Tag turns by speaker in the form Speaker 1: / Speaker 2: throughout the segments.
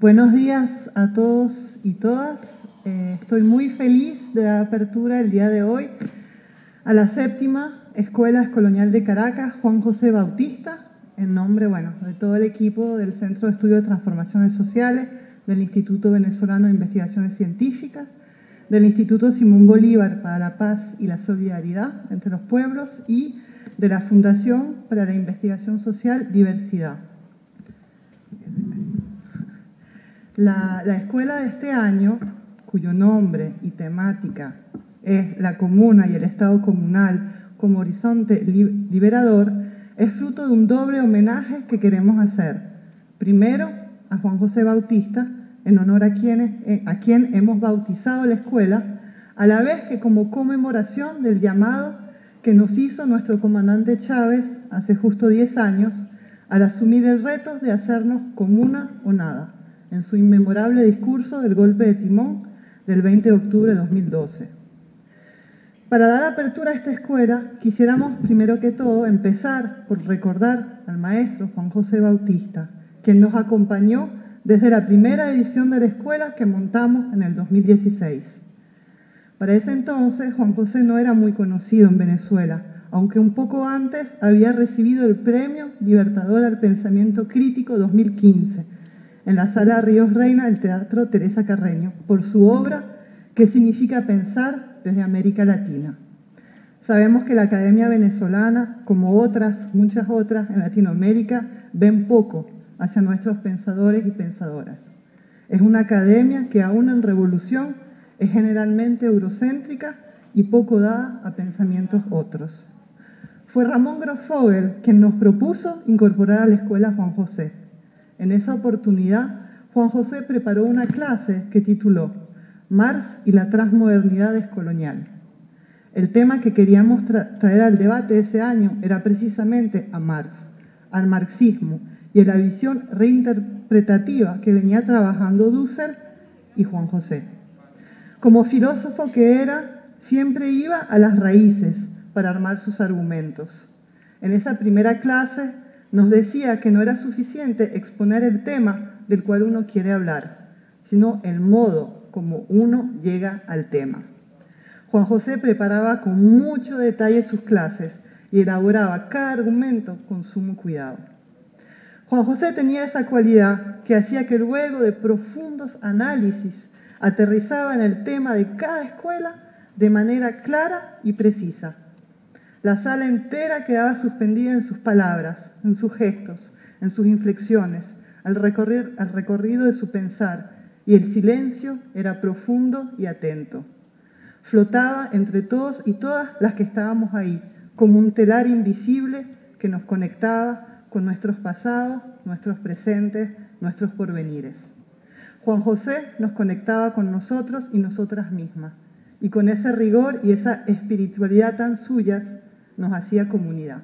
Speaker 1: Buenos días a todos y todas. Estoy muy feliz de la apertura el día de hoy a la 7ª Escuela Colonial de Caracas, Juan José Bautista, en nombre, de todo el equipo del Centro de Estudio de Transformaciones Sociales, del Instituto Venezolano de Investigaciones Científicas, del Instituto Simón Bolívar para la Paz y la Solidaridad entre los Pueblos y de la Fundación para la Investigación Social Diversidad. La escuela de este año, cuyo nombre y temática es la comuna y el Estado comunal como horizonte liberador, es fruto de un doble homenaje que queremos hacer. Primero, a Juan José Bautista, en honor a quien hemos bautizado la escuela, a la vez que como conmemoración del llamado que nos hizo nuestro comandante Chávez hace justo 10 años al asumir el reto de hacernos comuna o nada, en su inmemorable discurso del golpe de timón del 20 de octubre de 2012. Para dar apertura a esta escuela, quisiéramos primero que todo empezar por recordar al maestro Juan José Bautista, quien nos acompañó desde la primera edición de la escuela que montamos en el 2016. Para ese entonces, Juan José no era muy conocido en Venezuela, aunque un poco antes había recibido el Premio Libertador al Pensamiento Crítico 2015, en la Sala Ríos Reina del Teatro Teresa Carreño, por su obra ¿Qué significa pensar desde América Latina? Sabemos que la Academia Venezolana, como muchas otras en Latinoamérica, ven poco hacia nuestros pensadores y pensadoras. Es una academia que aún en revolución es generalmente eurocéntrica y poco dada a pensamientos otros. Fue Ramón Grosfoguel quien nos propuso incorporar a la escuela Juan José. En esa oportunidad, Juan José preparó una clase que tituló Marx y la transmodernidad descolonial. El tema que queríamos traer al debate ese año era precisamente a Marx, al marxismo y a la visión reinterpretativa que venía trabajando Dussel y Juan José. Como filósofo que era, siempre iba a las raíces para armar sus argumentos. En esa primera clase nos decía que no era suficiente exponer el tema del cual uno quiere hablar, sino el modo como uno llega al tema. Juan José preparaba con mucho detalle sus clases y elaboraba cada argumento con sumo cuidado. Juan José tenía esa cualidad que hacía que luego de profundos análisis aterrizaba en el tema de cada escuela de manera clara y precisa. La sala entera quedaba suspendida en sus palabras, en sus gestos, en sus inflexiones, al recorrido de su pensar, y el silencio era profundo y atento. Flotaba entre todos y todas las que estábamos ahí, como un telar invisible que nos conectaba con nuestros pasados, nuestros presentes, nuestros porvenires. Juan José nos conectaba con nosotros y nosotras mismas, y con ese rigor y esa espiritualidad tan suyas, nos hacía comunidad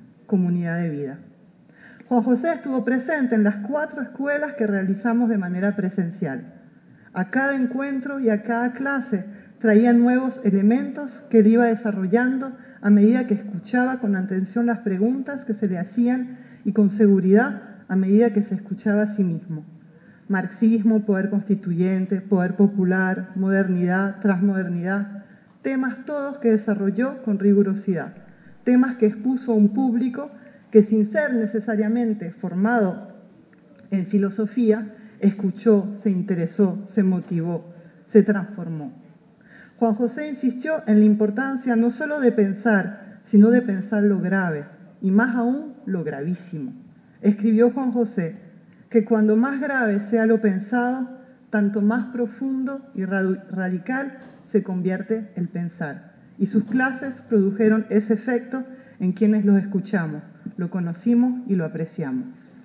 Speaker 1: de vida. Juan José estuvo presente en las 4 escuelas que realizamos de manera presencial. A cada encuentro y a cada clase traía nuevos elementos que él iba desarrollando a medida que escuchaba con atención las preguntas que se le hacían y con seguridad a medida que se escuchaba a sí mismo. Marxismo, poder constituyente, poder popular, modernidad, transmodernidad, temas todos que desarrolló con rigurosidad. Temas que expuso a un público que sin ser necesariamente formado en filosofía, escuchó, se interesó, se motivó, se transformó. Juan José insistió en la importancia no solo de pensar, sino de pensar lo grave, y más aún lo gravísimo. Escribió Juan José que cuando más grave sea lo pensado, tanto más profundo y radical se convierte el pensar. Y sus clases produjeron ese efecto en quienes los escuchamos, lo conocimos y lo apreciamos.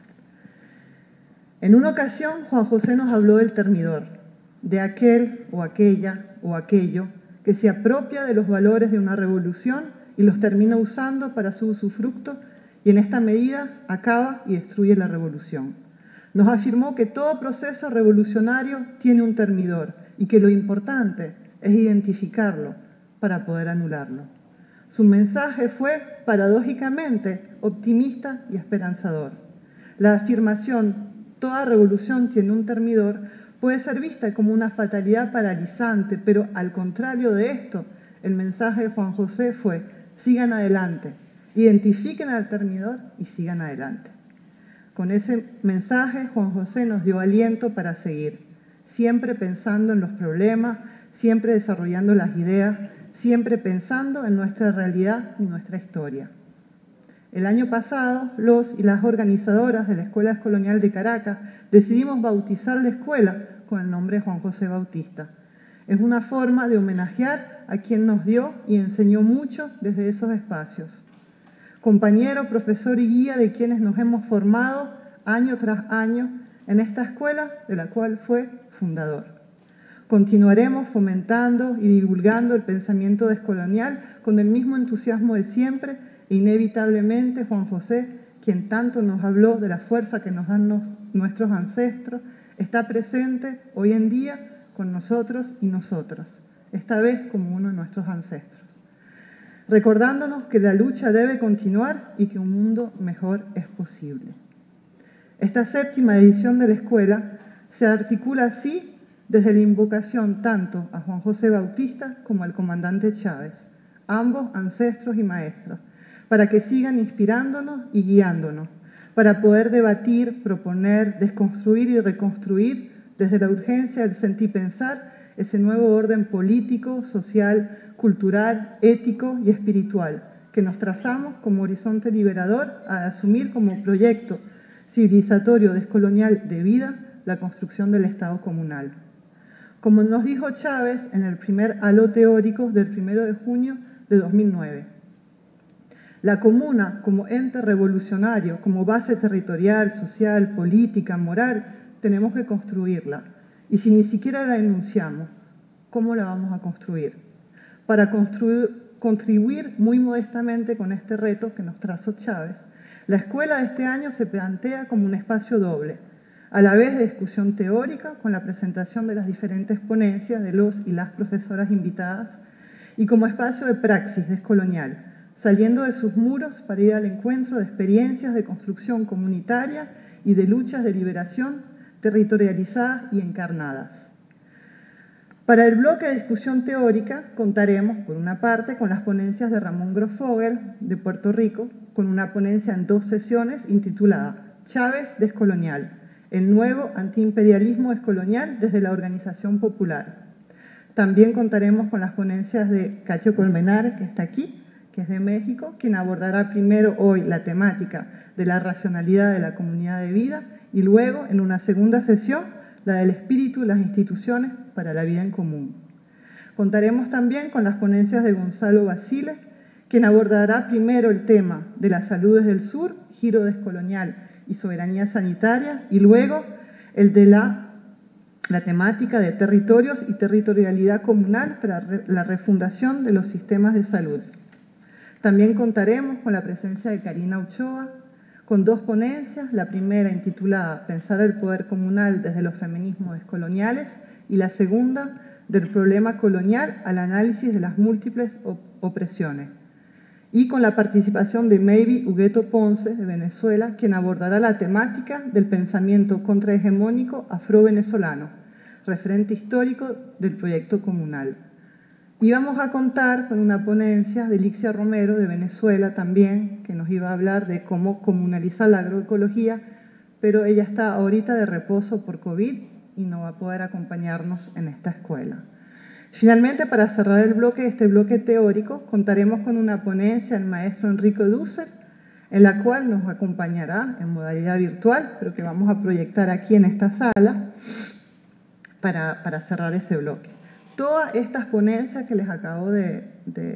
Speaker 1: En una ocasión, Juan José nos habló del termidor, de aquel o aquella o aquello que se apropia de los valores de una revolución y los termina usando para su usufructo y en esta medida acaba y destruye la revolución. Nos afirmó que todo proceso revolucionario tiene un termidor y que lo importante es identificarlo para poder anularlo. Su mensaje fue, paradójicamente, optimista y esperanzador. La afirmación Toda revolución tiene un termidor, puede ser vista como una fatalidad paralizante, pero al contrario de esto, el mensaje de Juan José fue: sigan adelante, identifiquen al termidor y sigan adelante. Con ese mensaje, Juan José nos dio aliento para seguir, siempre pensando en los problemas, siempre desarrollando las ideas, siempre pensando en nuestra realidad y nuestra historia. El año pasado, los y las organizadoras de la Escuela Colonial de Caracas decidimos bautizar la escuela con el nombre de Juan José Bautista. Es una forma de homenajear a quien nos dio y enseñó mucho desde esos espacios. Compañero, profesor y guía de quienes nos hemos formado año tras año en esta escuela de la cual fue fundador. Continuaremos fomentando y divulgando el pensamiento descolonial con el mismo entusiasmo de siempre e inevitablemente Juan José, quien tanto nos habló de la fuerza que nos dan nuestros ancestros, está presente hoy en día con nosotros y nosotras, esta vez como uno de nuestros ancestros, recordándonos que la lucha debe continuar y que un mundo mejor es posible. Esta séptima edición de la escuela se articula así desde la invocación tanto a Juan José Bautista como al comandante Chávez, ambos ancestros y maestros, para que sigan inspirándonos y guiándonos, para poder debatir, proponer, desconstruir y reconstruir desde la urgencia del sentir pensar ese nuevo orden político, social, cultural, ético y espiritual que nos trazamos como horizonte liberador a asumir como proyecto civilizatorio descolonial de vida la construcción del Estado comunal. Como nos dijo Chávez en el primer halo teórico del 1 de junio de 2009, la comuna como ente revolucionario, como base territorial, social, política, moral, tenemos que construirla. Y si ni siquiera la enunciamos, ¿cómo la vamos a construir? Para contribuir muy modestamente con este reto que nos trazó Chávez, la escuela de este año se plantea como un espacio doble, a la vez de discusión teórica con la presentación de las diferentes ponencias de los y las profesoras invitadas y como espacio de praxis descolonial, saliendo de sus muros para ir al encuentro de experiencias de construcción comunitaria y de luchas de liberación territorializadas y encarnadas. Para el bloque de discusión teórica contaremos, por una parte, con las ponencias de Ramón Grosfogel, de Puerto Rico, con una ponencia en 2 sesiones intitulada Chávez descolonial, el nuevo antiimperialismo descolonial desde la organización popular. También contaremos con las ponencias de Cacho Colmenares, que está aquí, que es de México, quien abordará primero hoy la temática de la racionalidad de la comunidad de vida y luego, en una segunda sesión, la del espíritu y las instituciones para la vida en común. Contaremos también con las ponencias de Gonzalo Basile, quien abordará primero el tema de las saludes del sur, giro descolonial y soberanía sanitaria, y luego el de la temática de territorios y territorialidad comunal para la refundación de los sistemas de salud. También contaremos con la presencia de Karina Ochoa, con 2 ponencias, la primera intitulada Pensar el poder comunal desde los feminismos descoloniales y la segunda del problema colonial al análisis de las múltiples opresiones. Y con la participación de Maybe Hugueto Ponce, de Venezuela, quien abordará la temática del pensamiento contrahegemónico afro-venezolano, referente histórico del proyecto comunal. Y vamos a contar con una ponencia de Lixia Romero, de Venezuela también, que nos iba a hablar de cómo comunalizar la agroecología, pero ella está ahorita de reposo por COVID y no va a poder acompañarnos en esta escuela. Finalmente, para cerrar este bloque teórico, contaremos con una ponencia del maestro Enrico Dussel, en la cual nos acompañará en modalidad virtual, pero que vamos a proyectar aquí en esta sala para cerrar ese bloque. Todas estas ponencias que les acabo de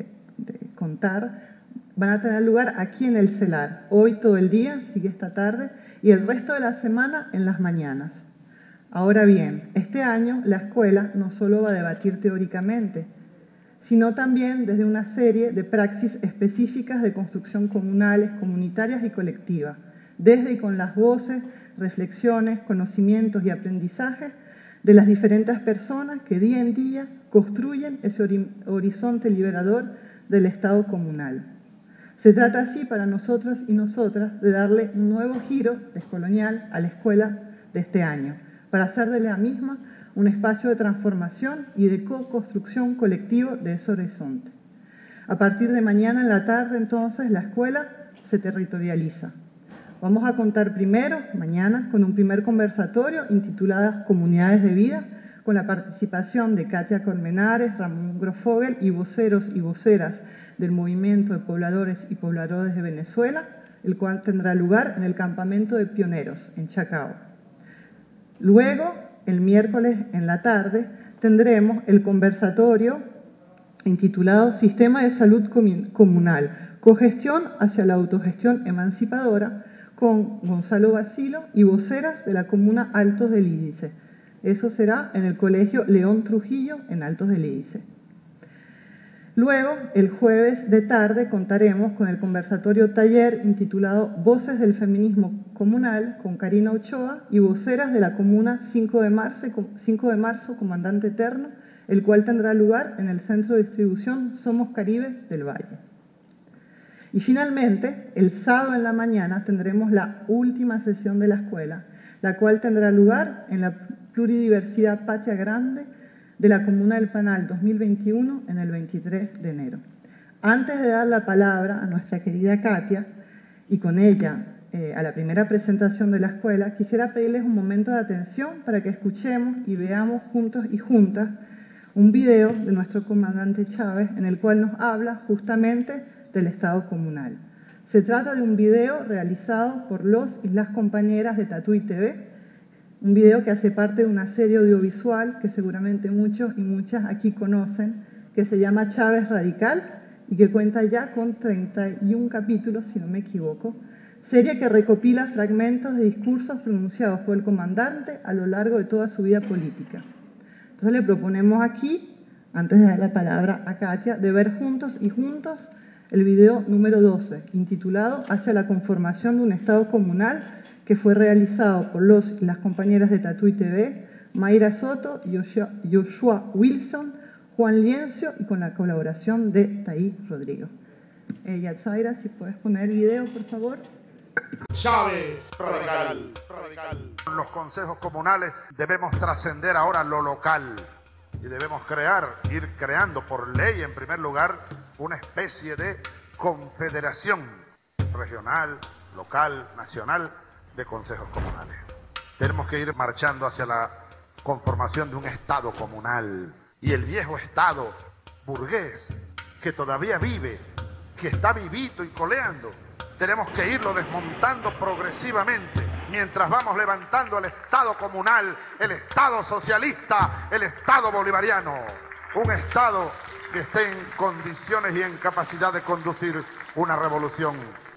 Speaker 1: contar van a tener lugar aquí en el CELAR, hoy todo el día, sigue esta tarde, y el resto de la semana en las mañanas. Ahora bien, este año la escuela no solo va a debatir teóricamente, sino también desde una serie de praxis específicas de construcción comunales, comunitarias y colectivas, desde y con las voces, reflexiones, conocimientos y aprendizajes de las diferentes personas que día en día construyen ese horizonte liberador del Estado comunal. Se trata así para nosotros y nosotras de darle un nuevo giro descolonial a la escuela de este año, para hacer de la misma un espacio de transformación y de co-construcción colectivo de ese horizonte. A partir de mañana en la tarde, entonces, la escuela se territorializa. Vamos a contar primero, mañana, con un primer conversatorio intitulado Comunidades de Vida, con la participación de Katia Colmenares, Ramón Grofogel y voceros y voceras del Movimiento de Pobladores y Pobladores de Venezuela, el cual tendrá lugar en el Campamento de Pioneros, en Chacao. Luego, el miércoles en la tarde, tendremos el conversatorio intitulado Sistema de Salud Comunal, cogestión hacia la autogestión emancipadora, con Gonzalo Basilo y voceras de la comuna Altos del Lídice. Eso será en el Colegio León Trujillo, en Altos del Lídice. Luego, el jueves de tarde, contaremos con el conversatorio taller intitulado Voces del Feminismo Comunal, con Karina Ochoa y voceras de la comuna 5 de marzo, Comandante Eterno, el cual tendrá lugar en el Centro de Distribución Somos Caribe del Valle. Y finalmente, el sábado en la mañana tendremos la última sesión de la escuela, la cual tendrá lugar en la Pluridiversidad Patria Grande de la Comuna del Panal 2021 en el 23 de enero. Antes de dar la palabra a nuestra querida Katia y con ella a la primera presentación de la escuela, quisiera pedirles un momento de atención para que escuchemos y veamos juntos y juntas un video de nuestro comandante Chávez en el cual nos habla justamente del Estado comunal. Se trata de un video realizado por los y las compañeras de Tatuí TV, un video que hace parte de una serie audiovisual que seguramente muchos y muchas aquí conocen, que se llama Chávez Radical y que cuenta ya con 31 capítulos, si no me equivoco, serie que recopila fragmentos de discursos pronunciados por el comandante a lo largo de toda su vida política. Entonces le proponemos aquí, antes de dar la palabra a Katia, de ver juntos y juntos el video número 12, intitulado Hacia la conformación de un Estado comunal, que fue realizado por los y las compañeras de Tatuí TV, Mayra Soto, Joshua Wilson, Juan Liencio y con la colaboración de Taí Rodrigo. Yatzaira, si puedes poner el video, por favor.
Speaker 2: Chávez Radical. Los consejos comunales debemos trascender ahora lo local y debemos ir creando por ley, en primer lugar, una especie de confederación regional, local, nacional de consejos comunales. Tenemos que ir marchando hacia la conformación de un Estado comunal. Y el viejo Estado burgués, que todavía vive, que está vivito y coleando, tenemos que irlo desmontando progresivamente, mientras vamos levantando el Estado comunal, el Estado socialista, el Estado bolivariano. Un Estado que esté en condiciones y en capacidad de conducir una revolución.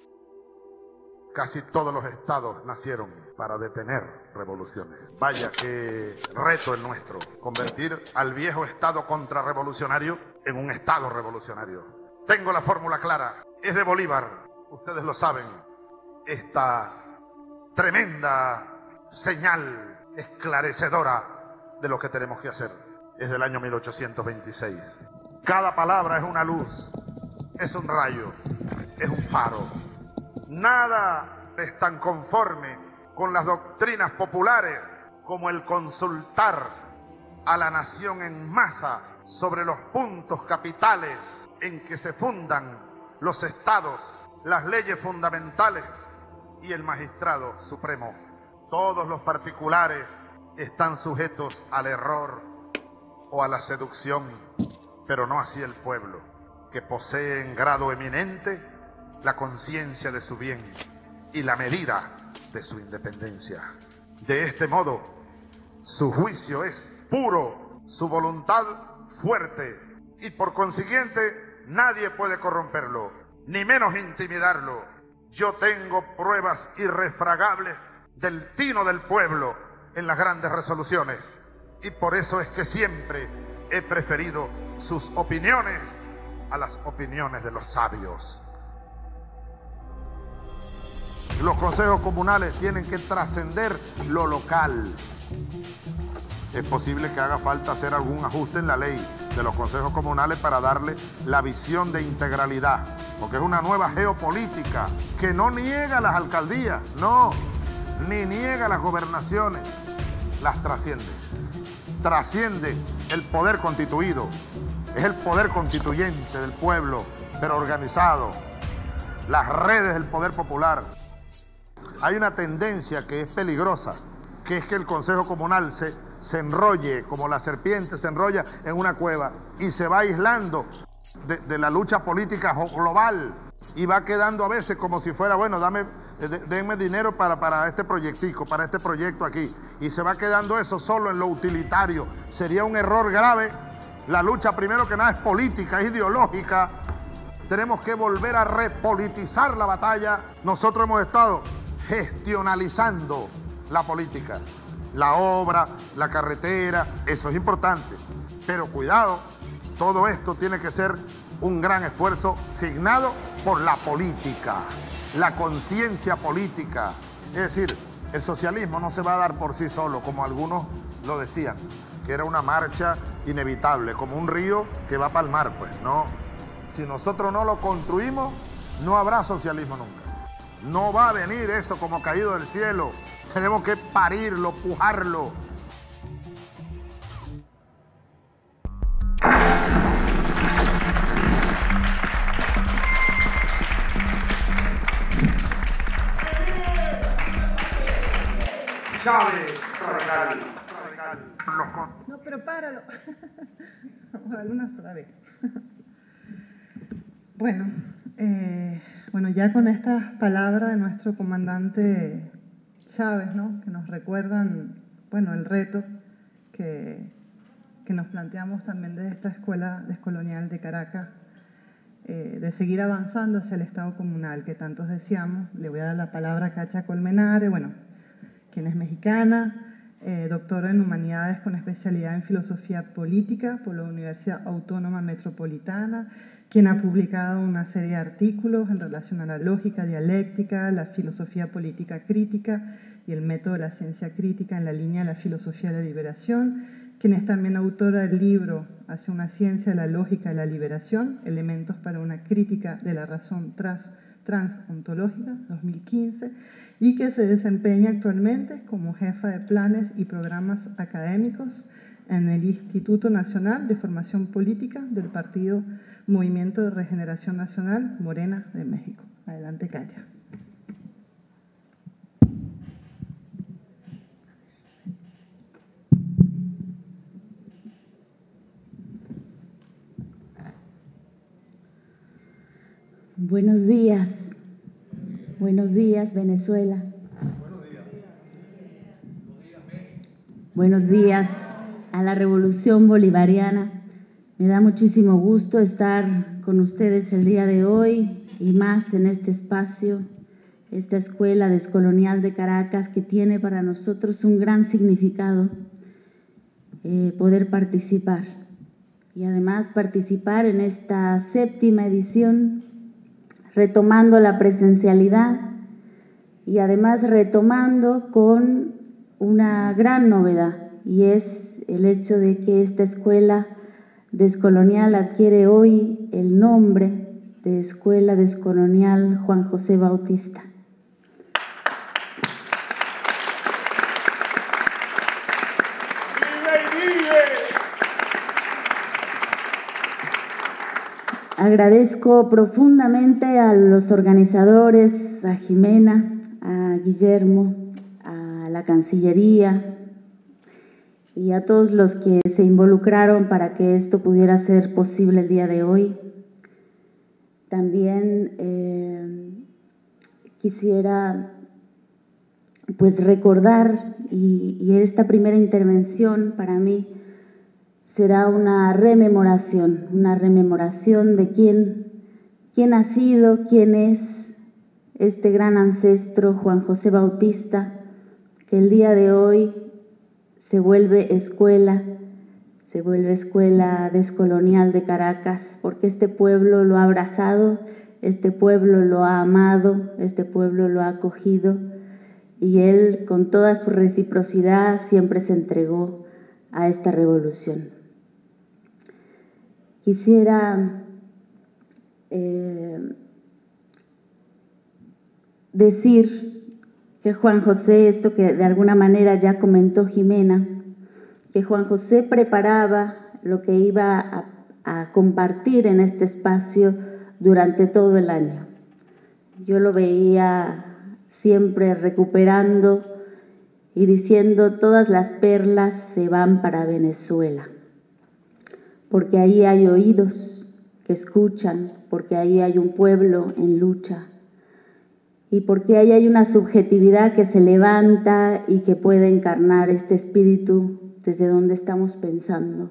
Speaker 2: Casi todos los estados nacieron para detener revoluciones. Vaya qué reto el nuestro, convertir al viejo Estado contrarrevolucionario en un Estado revolucionario. Tengo la fórmula clara, es de Bolívar, ustedes lo saben, esta tremenda señal esclarecedora de lo que tenemos que hacer. Es del año 1826. Cada palabra es una luz, es un rayo, es un faro. Nada es tan conforme con las doctrinas populares como el consultar a la nación en masa sobre los puntos capitales en que se fundan los estados, las leyes fundamentales y el magistrado supremo. Todos los particulares están sujetos al error o a la seducción, pero no así el pueblo, que posee en grado eminente la conciencia de su bien y la medida de su independencia. De este modo, su juicio es puro, su voluntad fuerte, y por consiguiente nadie puede corromperlo, ni menos intimidarlo. Yo tengo pruebas irrefragables del tino del pueblo en las grandes resoluciones, y por eso es que siempre he preferido sus opiniones a las opiniones de los sabios. Los consejos comunales tienen que trascender lo local. Es posible que haga falta hacer algún ajuste en la ley de los consejos comunales para darle la visión de integralidad, porque es una nueva geopolítica que no niega las alcaldías, no, ni niega las gobernaciones, las trasciende. Trasciende el poder constituido, es el poder constituyente del pueblo, pero organizado, las redes del poder popular. Hay una tendencia que es peligrosa, que es que el Consejo Comunal se enrolle, como la serpiente se enrolla en una cueva y se va aislando de la lucha política global y va quedando a veces como si fuera, bueno, denme dinero para este proyectico, para este proyecto aquí, y se va quedando eso solo en lo utilitario. Sería un error grave. La lucha, primero que nada, es política, es ideológica. Tenemos que volver a repolitizar la batalla. Nosotros hemos estado gestionalizando la política, la obra, la carretera, eso es importante. Pero cuidado, todo esto tiene que ser un gran esfuerzo signado por la política, la conciencia política. Es decir, el socialismo no se va a dar por sí solo, como algunos lo decían, que era una marcha inevitable, como un río que va para el mar, pues no. Si nosotros no lo construimos, no habrá socialismo nunca. No va a venir eso como caído del cielo. Tenemos que parirlo, pujarlo. Chávez, radical.
Speaker 1: No, pero páralo. Vamos a darle una sola vez. Bueno, ya con estas palabras de nuestro comandante Chávez, ¿no?, que nos recuerdan, bueno, el reto que nos planteamos también desde esta Escuela Descolonial de Caracas, de seguir avanzando hacia el Estado comunal, que tantos deseamos. Le voy a dar la palabra a Cacha Colmenares, bueno, quien es mexicana, doctora en Humanidades con especialidad en Filosofía Política por la Universidad Autónoma Metropolitana, quien ha publicado una serie de artículos en relación a la lógica dialéctica, la filosofía política crítica y el método de la ciencia crítica en la línea de la filosofía de la liberación, quien es también autora del libro Hacia una ciencia de la lógica de la liberación, elementos para una crítica de la razón transontológica, 2015, y que se desempeña actualmente como jefa de planes y programas académicos en el Instituto Nacional de Formación Política del Partido Movimiento de Regeneración Nacional Morena de México. Adelante, Cacha.
Speaker 3: Buenos días. Buenos días, Venezuela. Buenos días a la Revolución Bolivariana. Me da muchísimo gusto estar con ustedes el día de hoy y más en este espacio, esta Escuela Descolonial de Caracas, que tiene para nosotros un gran significado, poder participar. Y además participar en esta 7ª edición, retomando la presencialidad y además retomando con una gran novedad, y es el hecho de que esta Escuela Descolonial adquiere hoy el nombre de Escuela Descolonial Juan José Bautista. Agradezco profundamente a los organizadores, a Jimena, a Guillermo, a la Cancillería y a todos los que se involucraron para que esto pudiera ser posible el día de hoy. También quisiera pues recordar, y esta primera intervención para mí será una rememoración de quién ha sido, quién es este gran ancestro Juan José Bautista, que el día de hoy se vuelve escuela descolonial de Caracas, porque este pueblo lo ha abrazado, este pueblo lo ha amado, este pueblo lo ha acogido, y él, con toda su reciprocidad, siempre se entregó a esta revolución. Quisiera decir que Juan José, esto que de alguna manera ya comentó Jimena, que Juan José preparaba lo que iba a compartir en este espacio durante todo el año. Yo lo veía siempre recuperando y diciendo: todas las perlas se van para Venezuela, porque ahí hay oídos que escuchan, porque ahí hay un pueblo en lucha y porque ahí hay una subjetividad que se levanta y que puede encarnar este espíritu desde donde estamos pensando.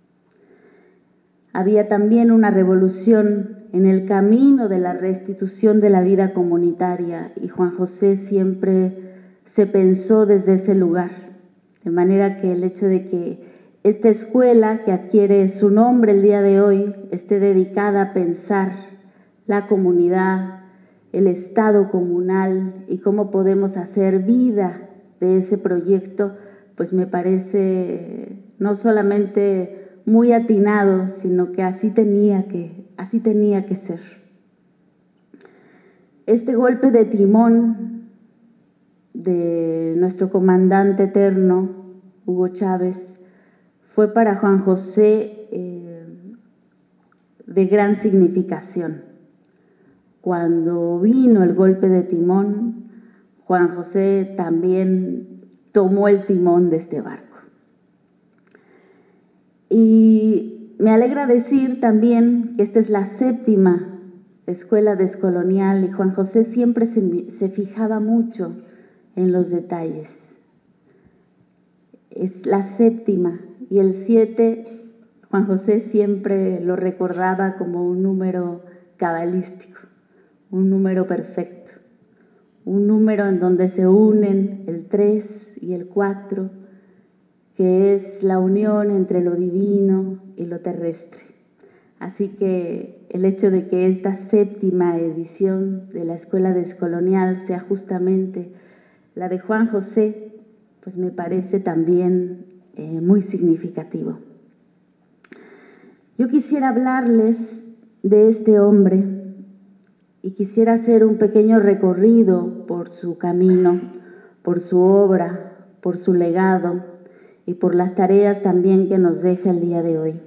Speaker 3: Había también una revolución en el camino de la restitución de la vida comunitaria y Juan José siempre se pensó desde ese lugar, de manera que el hecho de que esta escuela que adquiere su nombre el día de hoy esté dedicada a pensar la comunidad, el estado comunal y cómo podemos hacer vida de ese proyecto, pues me parece no solamente muy atinado, sino que así tenía que ser. Este golpe de timón de nuestro comandante eterno, Hugo Chávez, fue para Juan José de gran significación. Cuando vino el golpe de timón, Juan José también tomó el timón de este barco. Y me alegra decir también que esta es la 7ª escuela descolonial y Juan José siempre se fijaba mucho en los detalles. Es la 7ª y el 7, Juan José siempre lo recordaba como un número cabalístico, un número perfecto, un número en donde se unen el 3 y el 4, que es la unión entre lo divino y lo terrestre. Así que el hecho de que esta 7ª edición de la Escuela Descolonial sea justamente la de Juan José, pues me parece también muy significativo. Yo quisiera hablarles de este hombre y quisiera hacer un pequeño recorrido por su camino, por su obra, por su legado y por las tareas también que nos deja el día de hoy.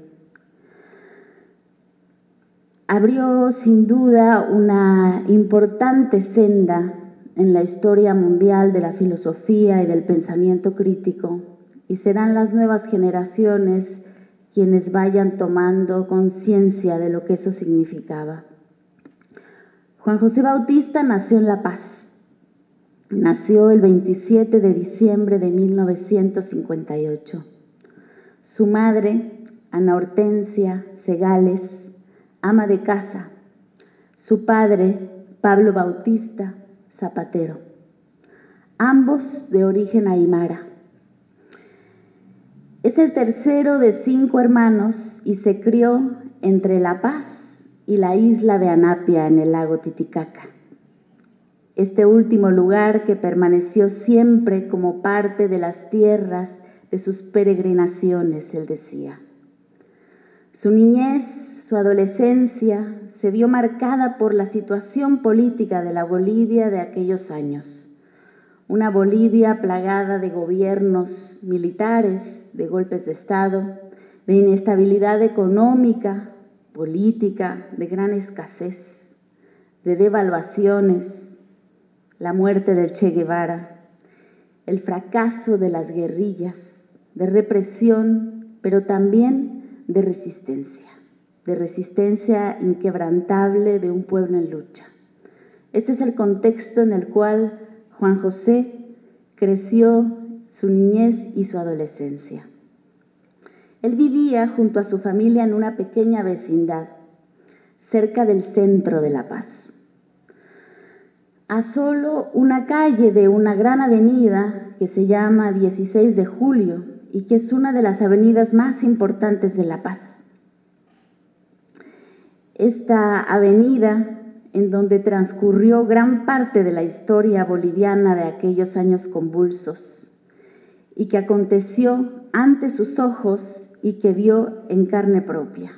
Speaker 3: Abrió sin duda una importante senda en la historia mundial de la filosofía y del pensamiento crítico, y serán las nuevas generaciones quienes vayan tomando conciencia de lo que eso significaba. Juan José Bautista nació en La Paz. Nació el 27 de diciembre de 1958. Su madre, Ana Hortensia Segales, ama de casa. Su padre, Pablo Bautista, zapatero. Ambos de origen aymara. Es el tercero de 5 hermanos y se crió entre La Paz y la isla de Anapia en el lago Titicaca. Este último lugar que permaneció siempre como parte de las tierras de sus peregrinaciones, él decía. Su niñez, su adolescencia, se vio marcada por la situación política de la Bolivia de aquellos años. Una Bolivia plagada de gobiernos militares, de golpes de Estado, de inestabilidad económica, política, de gran escasez, de devaluaciones, la muerte del Che Guevara, el fracaso de las guerrillas, de represión, pero también de resistencia inquebrantable de un pueblo en lucha. Este es el contexto en el cual Juan José creció su niñez y su adolescencia. Él vivía junto a su familia en una pequeña vecindad, cerca del centro de La Paz. A solo una calle de una gran avenida que se llama 16 de Julio y que es una de las avenidas más importantes de La Paz. Esta avenida, en donde transcurrió gran parte de la historia boliviana de aquellos años convulsos y que aconteció ante sus ojos y que vio en carne propia.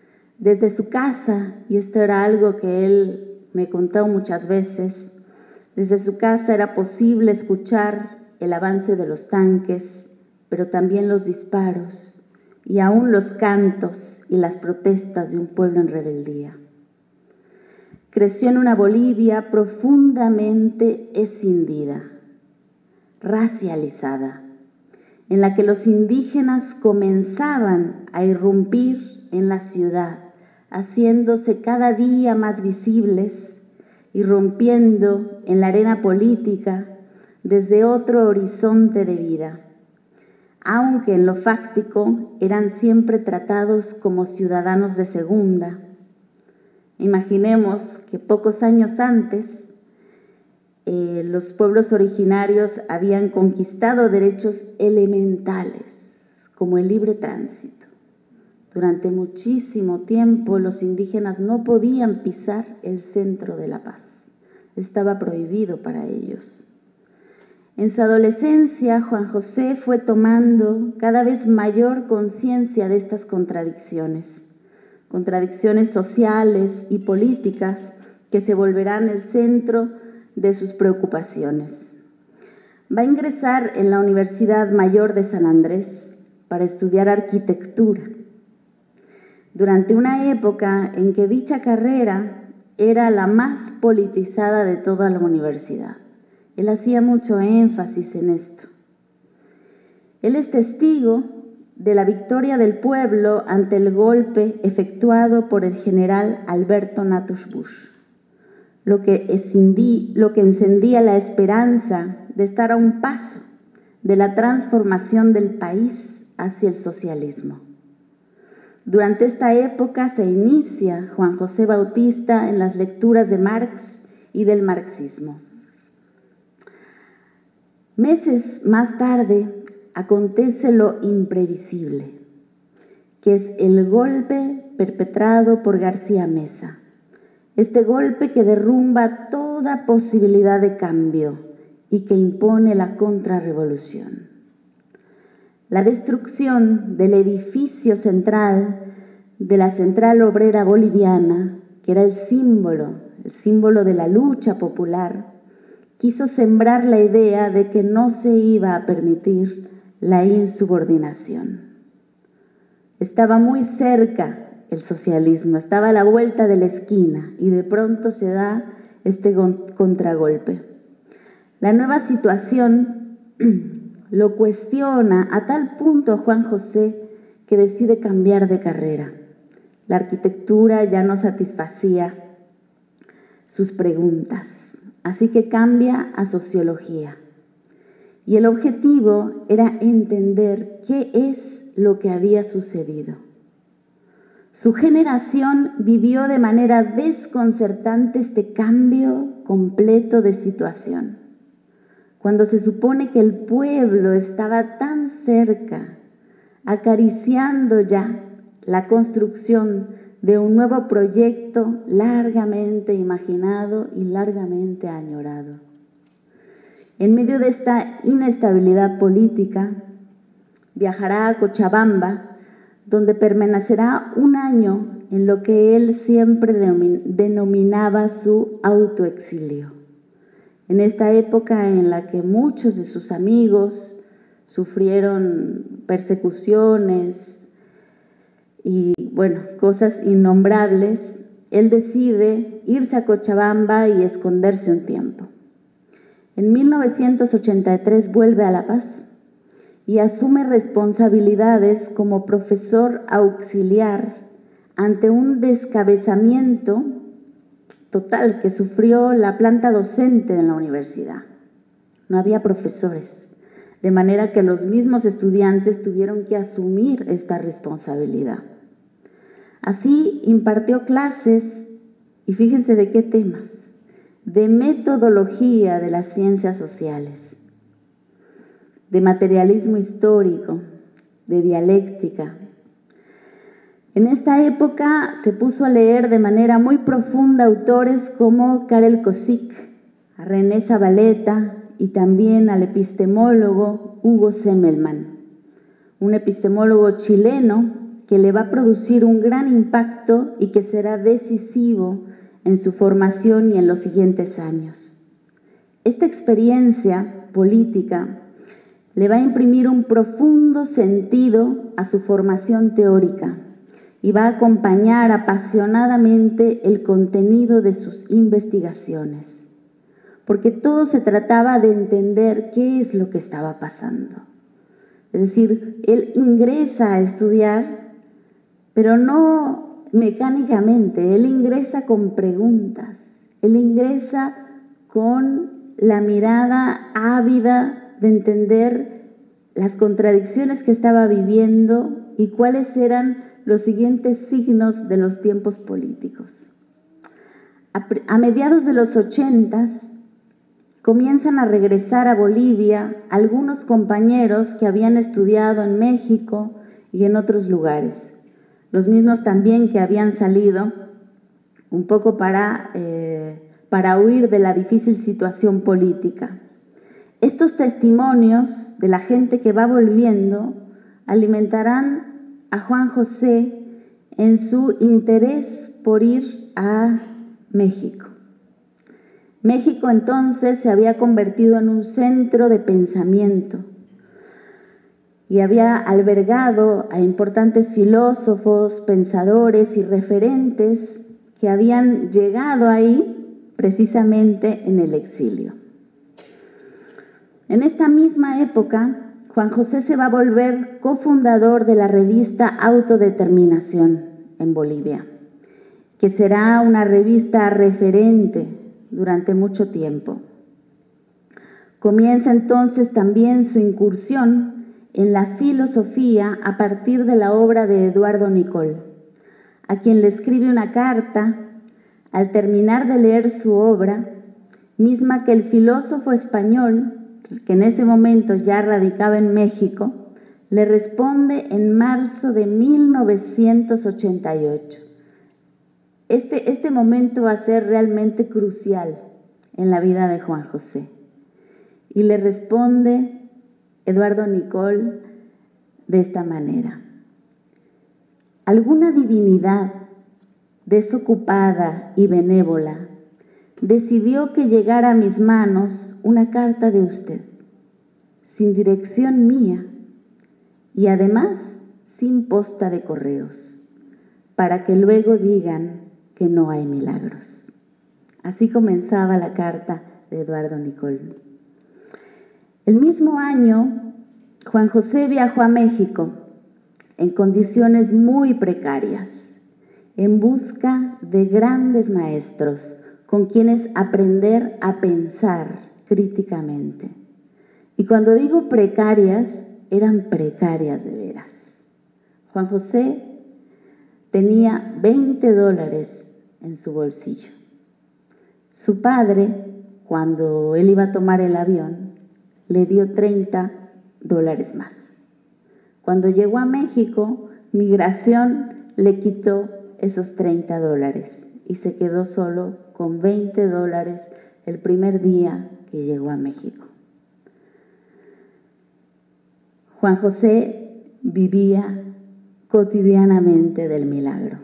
Speaker 3: Desde su casa, y esto era algo que él me contó muchas veces, Desde su casa era posible escuchar el avance de los tanques, pero también los disparos y aún los cantos y las protestas de un pueblo en rebeldía. Creció en una Bolivia profundamente escindida, racializada, en la que los indígenas comenzaban a irrumpir en la ciudad, haciéndose cada día más visibles, irrumpiendo en la arena política desde otro horizonte de vida, aunque en lo fáctico eran siempre tratados como ciudadanos de segunda. Imaginemos que pocos años antes los pueblos originarios habían conquistado derechos elementales, como el libre tránsito. Durante muchísimo tiempo los indígenas no podían pisar el centro de La Paz. Estaba prohibido para ellos. En su adolescencia, Juan José fue tomando cada vez mayor conciencia de estas contradicciones sociales y políticas que se volverán el centro de sus preocupaciones. Va a ingresar en la Universidad Mayor de San Andrés para estudiar arquitectura. Durante una época en que dicha carrera era la más politizada de toda la universidad. Él hacía mucho énfasis en esto. Él es testigo de la victoria del pueblo ante el golpe efectuado por el general Alberto Natusch Busch, lo que encendía la esperanza de estar a un paso de la transformación del país hacia el socialismo. Durante esta época se inicia Juan José Bautista en las lecturas de Marx y del marxismo. Meses más tarde acontece lo imprevisible, que es el golpe perpetrado por García Meza. Este golpe que derrumba toda posibilidad de cambio y que impone la contrarrevolución. La destrucción del edificio central de la Central Obrera Boliviana, que era el símbolo de la lucha popular, quiso sembrar la idea de que no se iba a permitir la insubordinación. Estaba muy cerca el socialismo, estaba a la vuelta de la esquina y de pronto se da este contragolpe. La nueva situación lo cuestiona a tal punto a Juan José que decide cambiar de carrera. La arquitectura ya no satisfacía sus preguntas, así que cambia a sociología. Y el objetivo era entender qué es lo que había sucedido. Su generación vivió de manera desconcertante este cambio completo de situación. Cuando se supone que el pueblo estaba tan cerca, acariciando ya la construcción de un nuevo proyecto largamente imaginado y largamente añorado. En medio de esta inestabilidad política, viajará a Cochabamba, donde permanecerá un año en lo que él siempre denominaba su autoexilio. En esta época en la que muchos de sus amigos sufrieron persecuciones y, cosas innombrables, él decide irse a Cochabamba y esconderse un tiempo. En 1983 vuelve a La Paz y asume responsabilidades como profesor auxiliar ante un descabezamiento total que sufrió la planta docente de la universidad. No había profesores, de manera que los mismos estudiantes tuvieron que asumir esta responsabilidad. Así impartió clases, y fíjense de qué temas, de metodología de las ciencias sociales, de materialismo histórico, de dialéctica. En esta época se puso a leer de manera muy profunda autores como Karel Kosick, a René Zabaleta y también al epistemólogo Hugo Semmelmann, un epistemólogo chileno que le va a producir un gran impacto y que será decisivo en su formación y en los siguientes años. Esta experiencia política le va a imprimir un profundo sentido a su formación teórica y va a acompañar apasionadamente el contenido de sus investigaciones, porque todo se trataba de entender qué es lo que estaba pasando. Es decir, él ingresa a estudiar, pero no mecánicamente, él ingresa con preguntas, él ingresa con la mirada ávida de entender las contradicciones que estaba viviendo y cuáles eran los siguientes signos de los tiempos políticos. A mediados de los 80s comienzan a regresar a Bolivia algunos compañeros que habían estudiado en México y en otros lugares, los mismos también que habían salido un poco para huir de la difícil situación política. Estos testimonios de la gente que va volviendo alimentarán a Juan José en su interés por ir a México. México entonces se había convertido en un centro de pensamiento y había albergado a importantes filósofos, pensadores y referentes que habían llegado ahí precisamente en el exilio. En esta misma época, Juan José se va a volver cofundador de la revista Autodeterminación en Bolivia, que será una revista referente durante mucho tiempo. Comienza entonces también su incursión en la filosofía a partir de la obra de Eduardo Nicol, a quien le escribe una carta al terminar de leer su obra, misma que el filósofo español, que en ese momento ya radicaba en México, le responde en marzo de 1988. Este momento va a ser realmente crucial en la vida de Juan José. Y le responde Eduardo Nicol de esta manera: alguna divinidad desocupada y benévola decidió que llegara a mis manos una carta de usted, sin dirección mía y además sin posta de correos, para que luego digan que no hay milagros. Así comenzaba la carta de Eduardo Nicol. El mismo año, Juan José viajó a México en condiciones muy precarias, en busca de grandes maestros con quienes aprender a pensar críticamente. Y cuando digo precarias, eran precarias de veras. Juan José tenía $20 en su bolsillo. Su padre, cuando él iba a tomar el avión, le dio $30 más. Cuando llegó a México, Migración le quitó esos $30 y se quedó solo con $20 el primer día que llegó a México. Juan José vivía cotidianamente del milagro.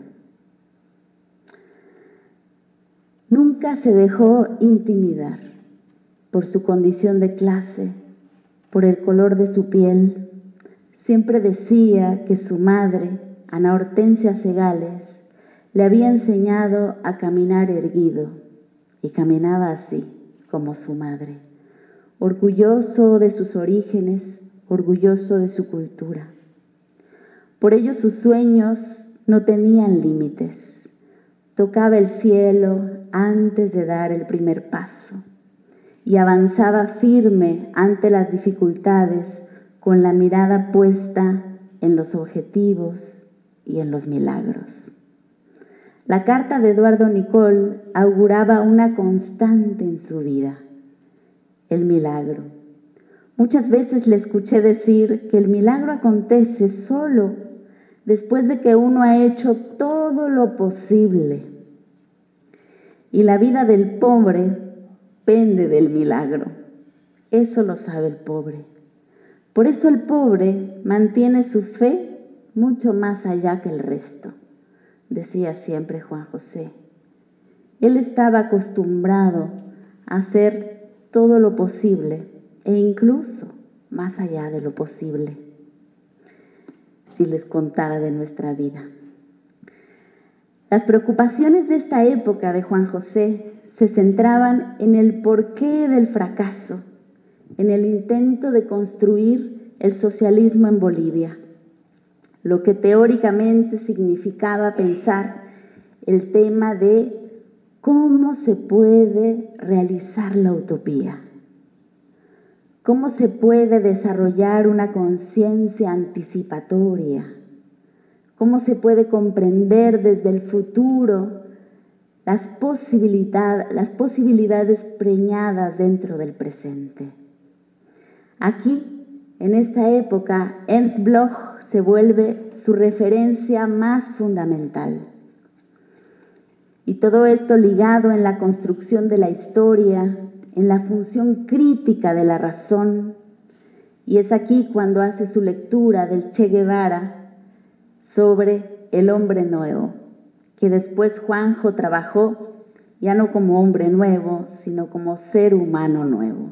Speaker 3: Nunca se dejó intimidar por su condición de clase, por el color de su piel. Siempre decía que su madre, Ana Hortensia Segales, le había enseñado a caminar erguido y caminaba así como su madre, orgulloso de sus orígenes, orgulloso de su cultura. Por ello sus sueños no tenían límites. Tocaba el cielo antes de dar el primer paso y avanzaba firme ante las dificultades con la mirada puesta en los objetivos y en los milagros. La carta de Eduardo Nicol auguraba una constante en su vida: el milagro. Muchas veces le escuché decir que el milagro acontece solo después de que uno ha hecho todo lo posible. Y la vida del pobre pende del milagro. Eso lo sabe el pobre. Por eso el pobre mantiene su fe mucho más allá que el resto, decía siempre Juan José. Él estaba acostumbrado a hacer todo lo posible e incluso más allá de lo posible. Si les contara de nuestra vida. Las preocupaciones de esta época de Juan José se centraban en el porqué del fracaso, en el intento de construir el socialismo en Bolivia, lo que teóricamente significaba pensar el tema de cómo se puede realizar la utopía, cómo se puede desarrollar una conciencia anticipatoria, cómo se puede comprender desde el futuro las posibilidades preñadas dentro del presente. Aquí, en esta época, Ernst Bloch se vuelve su referencia más fundamental. Y todo esto ligado en la construcción de la historia, en la función crítica de la razón. Y es aquí cuando hace su lectura del Che Guevara sobre el hombre nuevo, que después Juanjo trabajó ya no como hombre nuevo, sino como ser humano nuevo.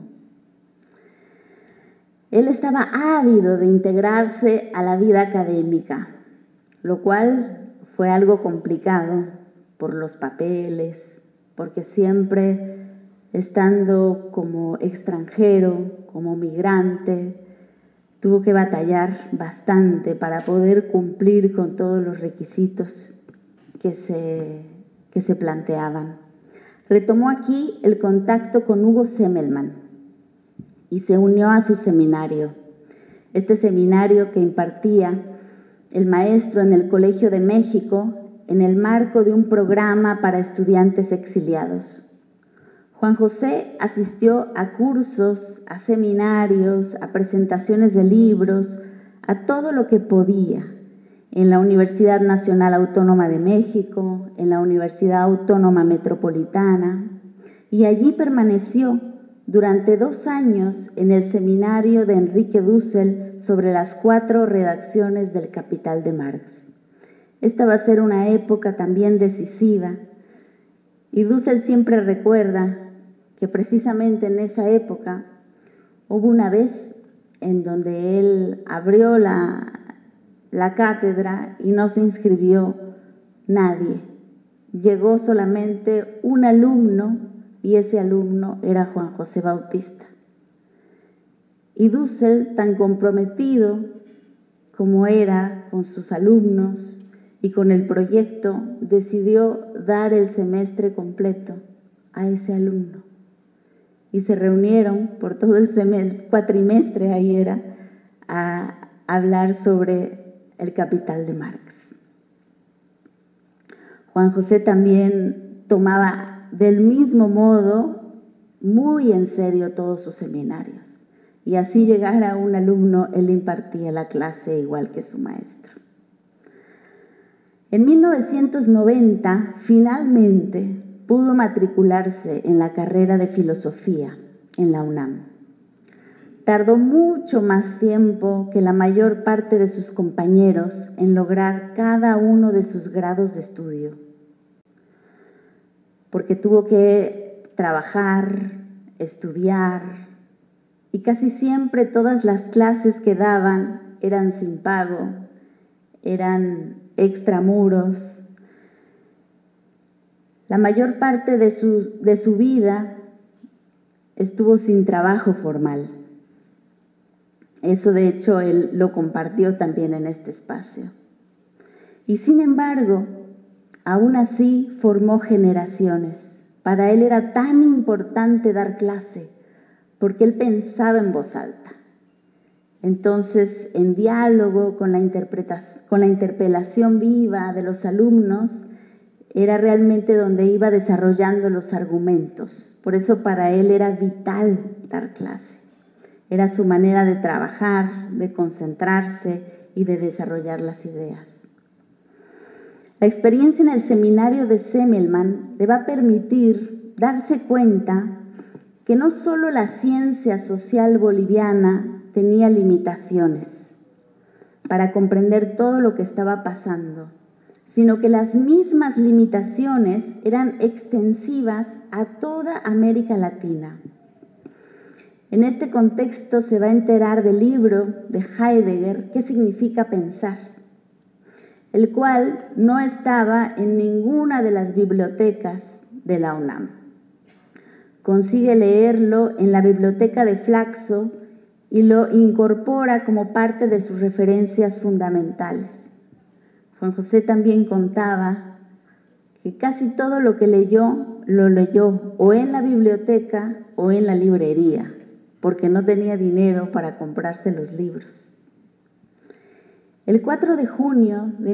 Speaker 3: Él estaba ávido de integrarse a la vida académica, lo cual fue algo complicado por los papeles, porque siempre estando como extranjero, como migrante, tuvo que batallar bastante para poder cumplir con todos los requisitos que se planteaban. Retomó aquí el contacto con Hugo Semmelmann y se unió a su seminario. Este seminario que impartía el maestro en el Colegio de México en el marco de un programa para estudiantes exiliados. Juan José asistió a cursos, a seminarios, a presentaciones de libros, a todo lo que podía, en la Universidad Nacional Autónoma de México, en la Universidad Autónoma Metropolitana, y allí permaneció durante 2 años en el seminario de Enrique Dussel sobre las 4 redacciones del Capital de Marx. Esta va a ser una época también decisiva, y Dussel siempre recuerda que precisamente en esa época hubo una vez en donde él abrió la cátedra y no se inscribió nadie. Llegó solamente un alumno y ese alumno era Juan José Bautista. Y Dussel, tan comprometido como era con sus alumnos y con el proyecto, decidió dar el semestre a ese alumno. Y se reunieron por todo el cuatrimestre, ahí era, a hablar sobre el Capital de Marx. Juan José también tomaba del mismo modo muy en serio todos sus seminarios. Y así llegara un alumno, él impartía la clase igual que su maestro. En 1990, finalmente, pudo matricularse en la carrera de filosofía en la UNAM. Tardó mucho más tiempo que la mayor parte de sus compañeros en lograr cada uno de sus grados de estudio, porque tuvo que trabajar, estudiar, y casi siempre todas las clases que daban eran sin pago, eran extramuros. La mayor parte de su vida estuvo sin trabajo formal. Eso, de hecho, él lo compartió también en este espacio. Y sin embargo, aún así formó generaciones. Para él era tan importante dar clase, porque él pensaba en voz alta. Entonces, en diálogo con la interpelación viva de los alumnos, era realmente donde iba desarrollando los argumentos. Por eso para él era vital dar clase. Era su manera de trabajar, de concentrarse y de desarrollar las ideas. La experiencia en el seminario de Semmelmann le va a permitir darse cuenta que no solo la ciencia social boliviana tenía limitaciones para comprender todo lo que estaba pasando, sino que las mismas limitaciones eran extensivas a toda América Latina. En este contexto se va a enterar del libro de Heidegger, ¿Qué significa pensar?, el cual no estaba en ninguna de las bibliotecas de la UNAM. Consigue leerlo en la biblioteca de Flaxo y lo incorpora como parte de sus referencias fundamentales. Juan José también contaba que casi todo lo que leyó, lo leyó o en la biblioteca o en la librería, porque no tenía dinero para comprarse los libros. El 4 de junio de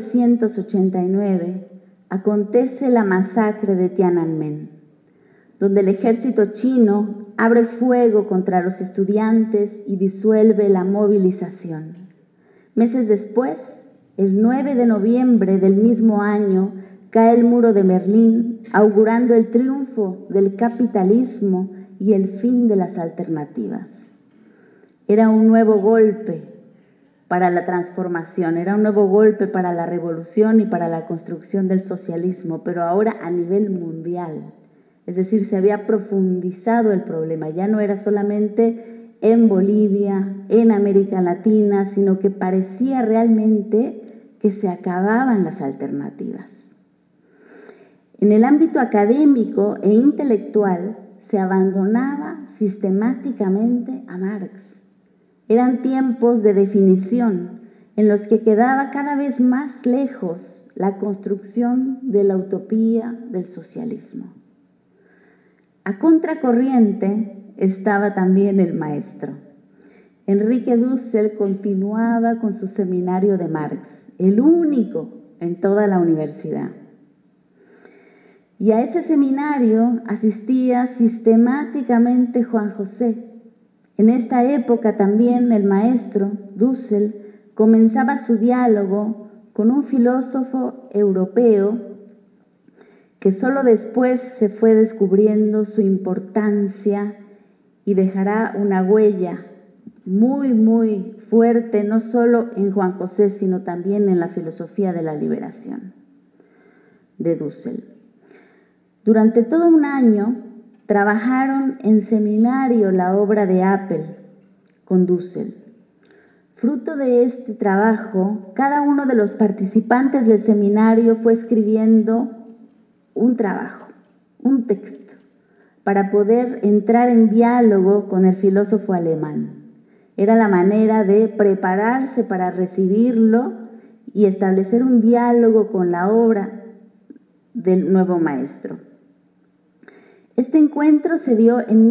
Speaker 3: 1989 acontece la masacre de Tiananmen, donde el ejército chino abre fuego contra los estudiantes y disuelve la movilización. Meses después, el 9 de noviembre del mismo año, cae el muro de Berlín, augurando el triunfo del capitalismo y el fin de las alternativas. Era un nuevo golpe para la transformación, era un nuevo golpe para la revolución y para la construcción del socialismo, pero ahora a nivel mundial. Es decir, se había profundizado el problema, ya no era solamente en Bolivia, en América Latina, sino que parecía realmente que se acababan las alternativas. En el ámbito académico e intelectual se abandonaba sistemáticamente a Marx. Eran tiempos de definición en los que quedaba cada vez más lejos la construcción de la utopía del socialismo. A contracorriente estaba también el maestro. Enrique Dussel continuaba con su seminario de Marx, el único en toda la universidad. Y a ese seminario asistía sistemáticamente Juan José. En esta época también el maestro Dussel comenzaba su diálogo con un filósofo europeo que solo después se fue descubriendo su importancia y dejará una huella muy, muy fuerte, no solo en Juan José, sino también en la filosofía de la liberación de Dussel. Durante todo un año trabajaron en seminario la obra de Apel con Dussel. Fruto de este trabajo, cada uno de los participantes del seminario fue escribiendo un trabajo, un texto, para poder entrar en diálogo con el filósofo alemán. Era la manera de prepararse para recibirlo y establecer un diálogo con la obra del nuevo maestro. Este encuentro se dio en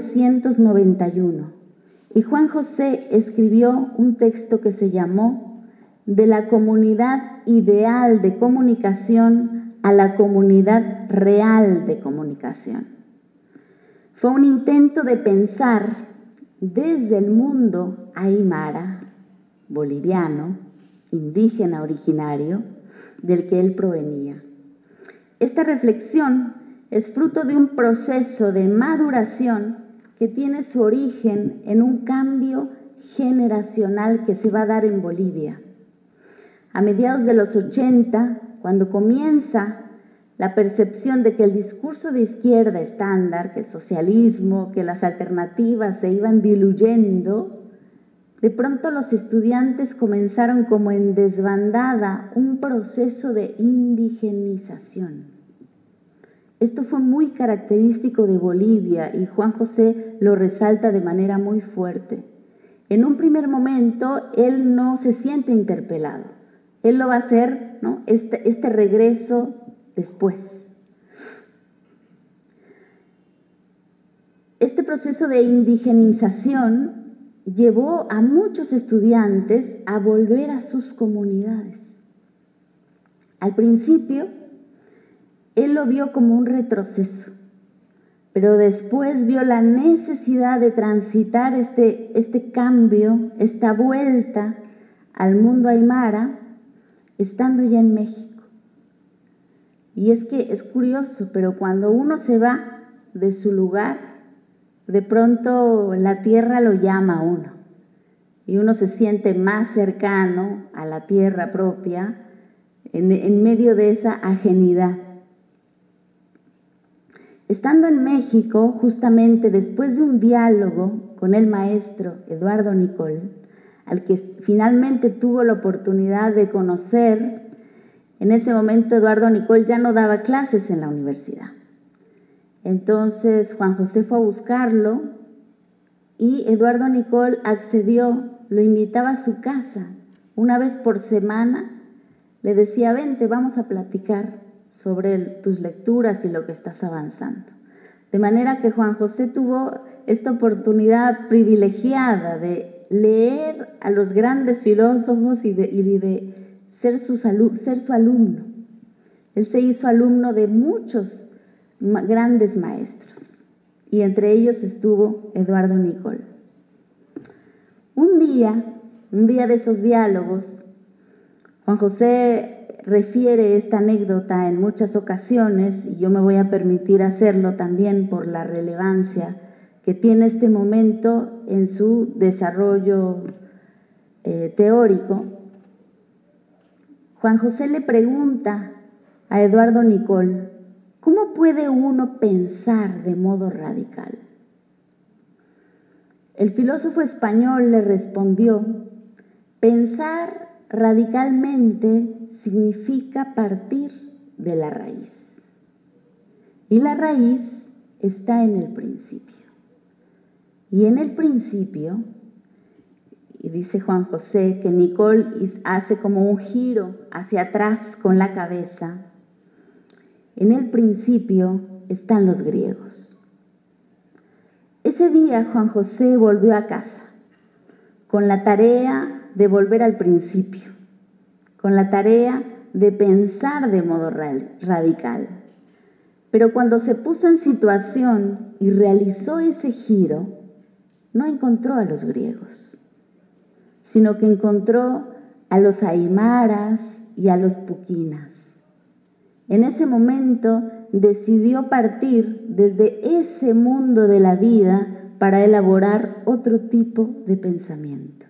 Speaker 3: 1991 y Juan José escribió un texto que se llamó De la comunidad ideal de comunicación a la comunidad real de comunicación. Fue un intento de pensar desde el mundo aymara, boliviano, indígena originario, del que él provenía. Esta reflexión es fruto de un proceso de maduración que tiene su origen en un cambio generacional que se va a dar en Bolivia. A mediados de los 80, cuando comienza la percepción de que el discurso de izquierda estándar, que el socialismo, que las alternativas se iban diluyendo, de pronto los estudiantes comenzaron como en desbandada un proceso de indigenización. Esto fue muy característico de Bolivia y Juan José lo resalta de manera muy fuerte. En un primer momento, él no se siente interpelado. Él lo va a hacer, ¿no? este regreso después. Este proceso de indigenización llevó a muchos estudiantes a volver a sus comunidades. Al principio, él lo vio como un retroceso, pero después vio la necesidad de transitar este cambio, esta vuelta al mundo aymara, estando ya en México. Y es que es curioso, pero cuando uno se va de su lugar, de pronto la tierra lo llama a uno, y uno se siente más cercano a la tierra propia en medio de esa ajenidad. Estando en México, justamente después de un diálogo con el maestro Eduardo Nicol, al que finalmente tuvo la oportunidad de conocer, en ese momento Eduardo Nicol ya no daba clases en la universidad. Entonces Juan José fue a buscarlo y Eduardo Nicol accedió, lo invitaba a su casa. Una vez por semana le decía, vente, vamos a platicar sobre tus lecturas y lo que estás avanzando. De manera que Juan José tuvo esta oportunidad privilegiada de leer a los grandes filósofos y de ser su alumno. Él se hizo alumno de muchos grandes maestros y entre ellos estuvo Eduardo Nicol. Un día de esos diálogos, Juan José refiere esta anécdota en muchas ocasiones y yo me voy a permitir hacerlo también por la relevancia que tiene este momento en su desarrollo teórico. Juan José le pregunta a Eduardo Nicol, ¿cómo puede uno pensar de modo radical? El filósofo español le respondió, pensar radicalmente significa partir de la raíz. Y la raíz está en el principio. Y en el principio, y dice Juan José que Nicol hace como un giro hacia atrás con la cabeza, en el principio están los griegos. Ese día Juan José volvió a casa con la tarea de volver al principio, con la tarea de pensar de modo radical. Pero cuando se puso en situación y realizó ese giro, no encontró a los griegos, sino que encontró a los aymaras y a los puquinas. En ese momento decidió partir desde ese mundo de la vida para elaborar otro tipo de pensamiento.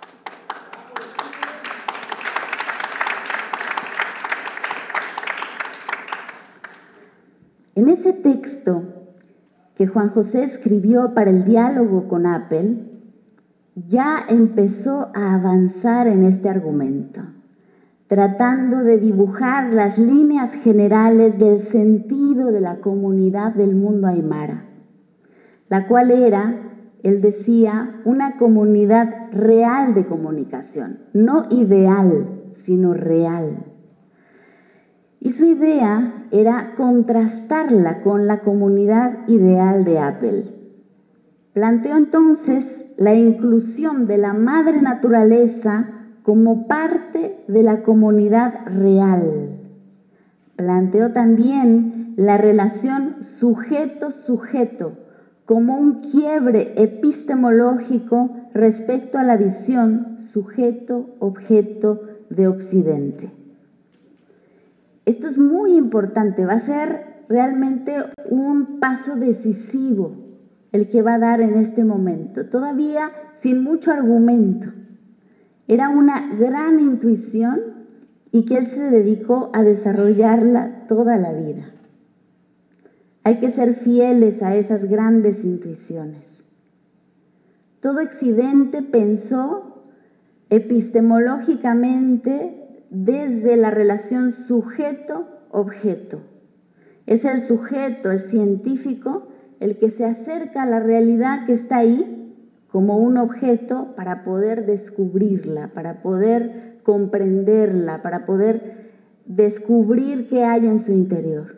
Speaker 3: En ese texto que Juan José escribió para el diálogo con Apple, ya empezó a avanzar en este argumento, tratando de dibujar las líneas generales del sentido de la comunidad del mundo aymara, la cual era, él decía, una comunidad real de comunicación, no ideal, sino real. Y su idea era contrastarla con la comunidad ideal de Apple. Planteó entonces la inclusión de la madre naturaleza como parte de la comunidad real. Planteó también la relación sujeto-sujeto como un quiebre epistemológico respecto a la visión sujeto-objeto de Occidente. Esto es muy importante, va a ser realmente un paso decisivo el que va a dar en este momento, todavía sin mucho argumento. Era una gran intuición y que él se dedicó a desarrollarla toda la vida. Hay que ser fieles a esas grandes intuiciones. Todo Occidente pensó epistemológicamente desde la relación sujeto-objeto. Es el sujeto, el científico, el que se acerca a la realidad que está ahí como un objeto para poder descubrirla, para poder comprenderla, para poder descubrir qué hay en su interior.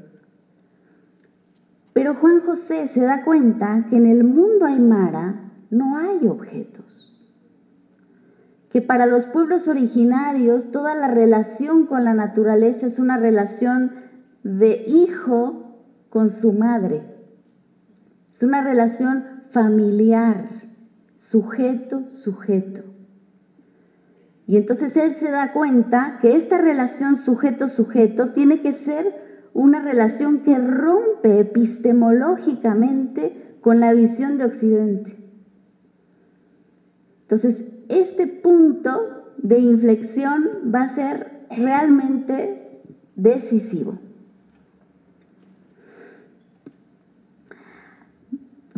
Speaker 3: Pero Juan José se da cuenta que en el mundo aymara no hay objetos, que para los pueblos originarios toda la relación con la naturaleza es una relación de hijo con su madre, es una relación familiar, sujeto-sujeto. Y entonces él se da cuenta que esta relación sujeto-sujeto tiene que ser una relación que rompe epistemológicamente con la visión de Occidente. Entonces, este punto de inflexión va a ser realmente decisivo.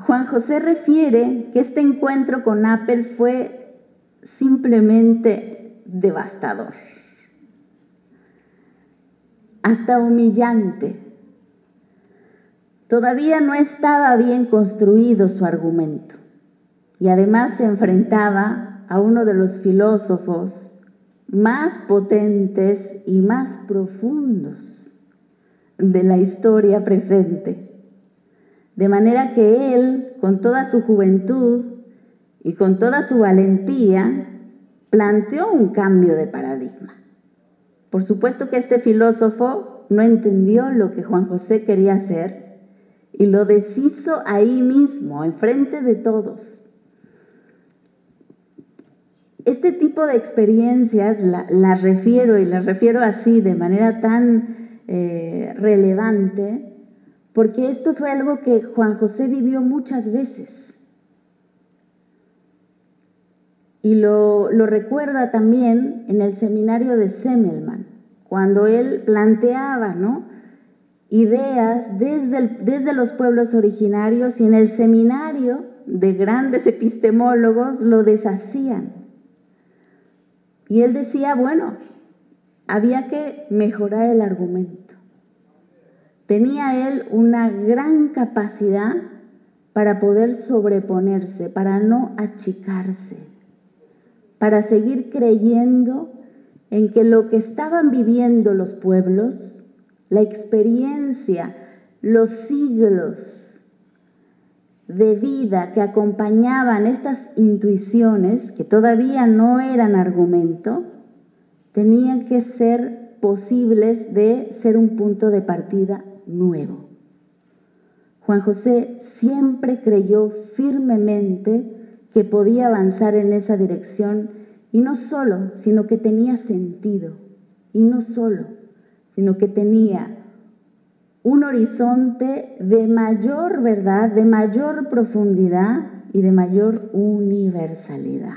Speaker 3: Juan José refiere que este encuentro con Apple fue simplemente devastador, hasta humillante. Todavía no estaba bien construido su argumento y además se enfrentaba a uno de los filósofos más potentes y más profundos de la historia presente. De manera que él, con toda su juventud y con toda su valentía, planteó un cambio de paradigma. Por supuesto que este filósofo no entendió lo que Juan José quería hacer y lo deshizo ahí mismo, enfrente de todos. Este tipo de experiencias las refiero así de manera tan relevante, porque esto fue algo que Juan José vivió muchas veces. Y lo recuerda también en el seminario de Semmelman, cuando él planteaba, ¿no?, ideas desde los pueblos originarios, y en el seminario de grandes epistemólogos lo deshacían. Y él decía, bueno, había que mejorar el argumento. Tenía él una gran capacidad para poder sobreponerse, para no achicarse, para seguir creyendo en que lo que estaban viviendo los pueblos, la experiencia, los siglos de vida que acompañaban estas intuiciones, que todavía no eran argumento, tenían que ser posibles de ser un punto de partida nuevo. Juan José siempre creyó firmemente que podía avanzar en esa dirección, y no solo, sino que tenía sentido, y no solo, sino que tenía un horizonte de mayor verdad, de mayor profundidad y de mayor universalidad.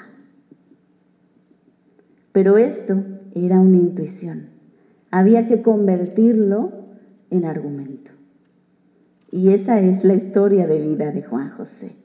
Speaker 3: Pero esto era una intuición. Había que convertirlo en argumento. Y esa es la historia de vida de Juan José.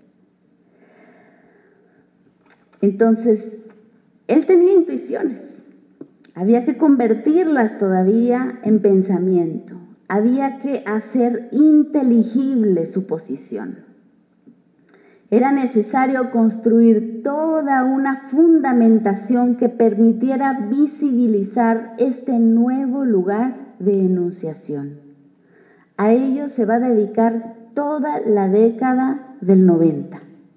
Speaker 3: Entonces, él tenía intuiciones. Había que convertirlas todavía en pensamiento. Había que hacer inteligible su posición. Era necesario construir toda una fundamentación que permitiera visibilizar este nuevo lugar de enunciación. A ello se va a dedicar toda la década del 90.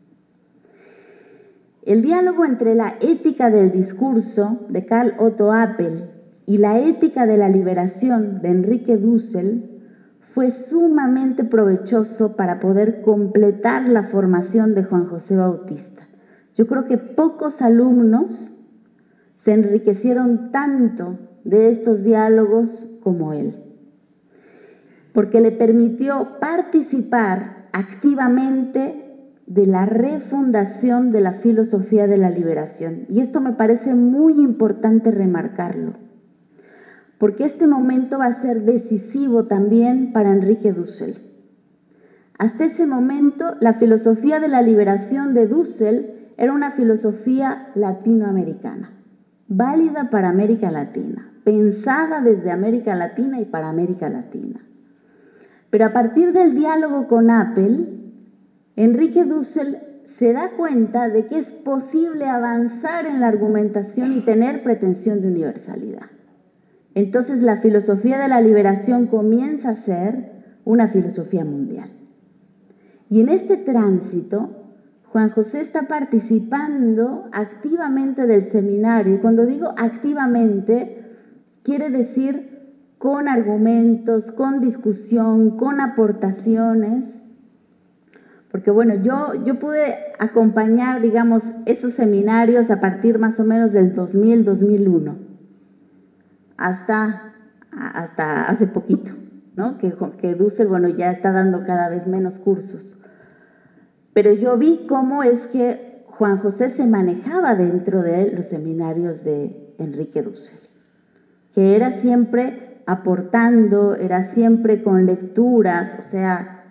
Speaker 3: El diálogo entre la ética del discurso de Karl Otto Appel y la ética de la liberación de Enrique Dussel fue sumamente provechoso para poder completar la formación de Juan José Bautista. Yo creo que pocos alumnos se enriquecieron tanto de estos diálogos como él, porque le permitió participar activamente de la refundación de la filosofía de la liberación. Y esto me parece muy importante remarcarlo, porque este momento va a ser decisivo también para Enrique Dussel. Hasta ese momento, la filosofía de la liberación de Dussel era una filosofía latinoamericana, válida para América Latina, pensada desde América Latina y para América Latina. Pero a partir del diálogo con Appel, Enrique Dussel se da cuenta de que es posible avanzar en la argumentación y tener pretensión de universalidad. Entonces la filosofía de la liberación comienza a ser una filosofía mundial. Y en este tránsito, Juan José está participando activamente del seminario. Y cuando digo activamente, quiere decir con argumentos, con discusión, con aportaciones. Porque bueno, yo pude acompañar, digamos, esos seminarios a partir más o menos del 2000-2001, hasta hace poquito, ¿no? Que Dussel, bueno, ya está dando cada vez menos cursos. Pero yo vi cómo es que Juan José se manejaba dentro de los seminarios de Enrique Dussel, que era siempre aportando, era siempre con lecturas, o sea,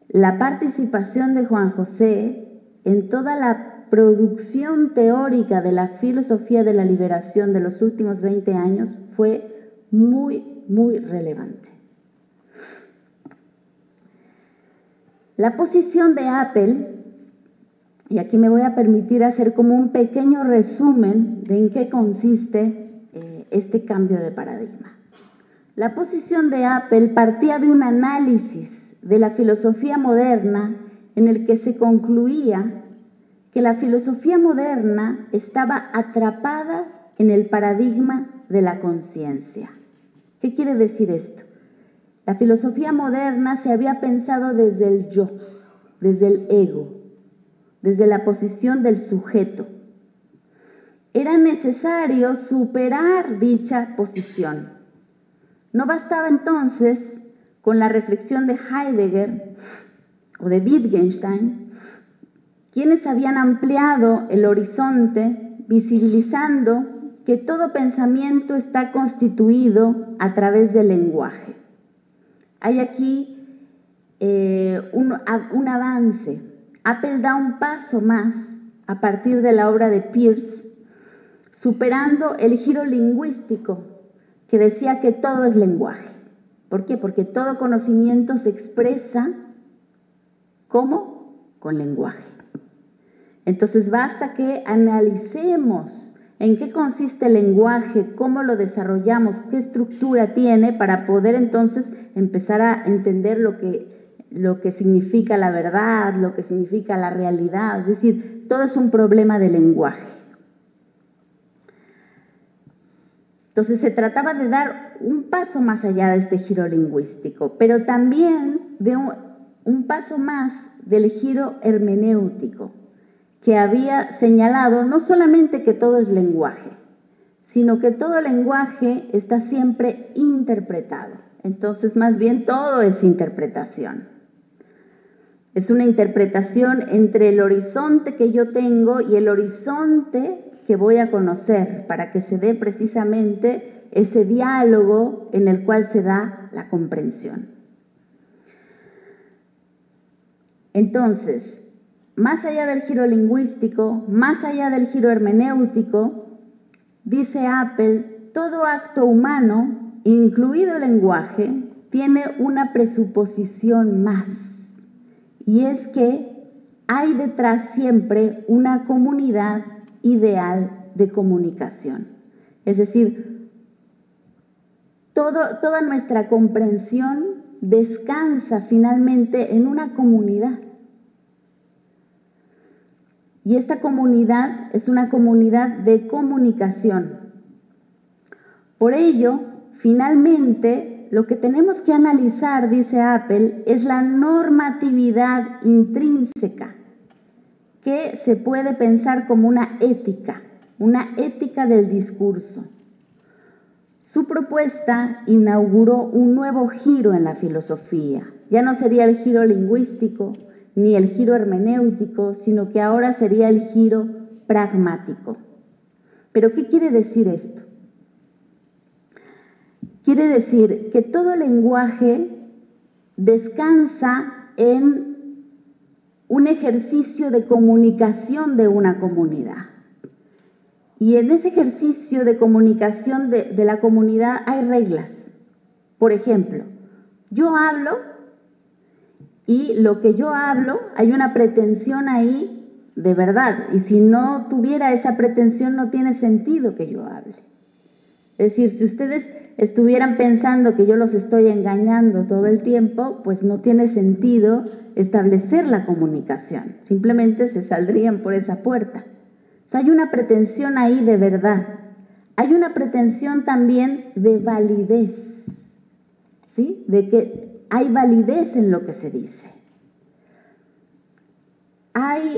Speaker 3: la participación de Juan José en toda la producción teórica de la filosofía de la liberación de los últimos 20 años fue muy, muy relevante. La posición de Apple, y aquí me voy a permitir hacer como un pequeño resumen de en qué consiste este cambio de paradigma. La posición de Apple partía de un análisis de la filosofía moderna en el que se concluía que la filosofía moderna estaba atrapada en el paradigma de la conciencia. ¿Qué quiere decir esto? La filosofía moderna se había pensado desde el yo, desde el ego, desde la posición del sujeto. Era necesario superar dicha posición. No bastaba entonces con la reflexión de Heidegger o de Wittgenstein, quienes habían ampliado el horizonte visibilizando que todo pensamiento está constituido a través del lenguaje. Hay aquí un avance. Apple da un paso más a partir de la obra de Peirce, superando el giro lingüístico que decía que todo es lenguaje. ¿Por qué? Porque todo conocimiento se expresa ¿cómo? Con lenguaje. Entonces basta que analicemos en qué consiste el lenguaje, cómo lo desarrollamos, qué estructura tiene para poder entonces empezar a entender lo que significa la verdad, lo que significa la realidad. Es decir, todo es un problema de lenguaje. Entonces se trataba de dar un paso más allá de este giro lingüístico, pero también de un paso más del giro hermenéutico, que había señalado no solamente que todo es lenguaje, sino que todo lenguaje está siempre interpretado. Entonces, más bien todo es interpretación. Es una interpretación entre el horizonte que yo tengo y el horizonte que voy a conocer para que se dé precisamente ese diálogo en el cual se da la comprensión. Entonces, más allá del giro lingüístico, más allá del giro hermenéutico, dice Apple, todo acto humano, incluido el lenguaje, tiene una presuposición más, y es que hay detrás siempre una comunidad ideal de comunicación. Es decir, toda nuestra comprensión descansa finalmente en una comunidad. Y esta comunidad es una comunidad de comunicación. Por ello, finalmente, lo que tenemos que analizar, dice Apple, es la normatividad intrínseca, que se puede pensar como una ética del discurso. Su propuesta inauguró un nuevo giro en la filosofía. Ya no sería el giro lingüístico ni el giro hermenéutico, sino que ahora sería el giro pragmático. ¿Pero qué quiere decir esto? Quiere decir que todo lenguaje descansa en un ejercicio de comunicación de una comunidad. Y en ese ejercicio de comunicación de la comunidad hay reglas. Por ejemplo, yo hablo y lo que yo hablo, hay una pretensión ahí de verdad. Y si no tuviera esa pretensión, no tiene sentido que yo hable. Es decir, si ustedes estuvieran pensando que yo los estoy engañando todo el tiempo, pues no tiene sentido establecer la comunicación. Simplemente se saldrían por esa puerta. O sea, hay una pretensión ahí de verdad. Hay una pretensión también de validez, ¿sí? De que hay validez en lo que se dice. Hay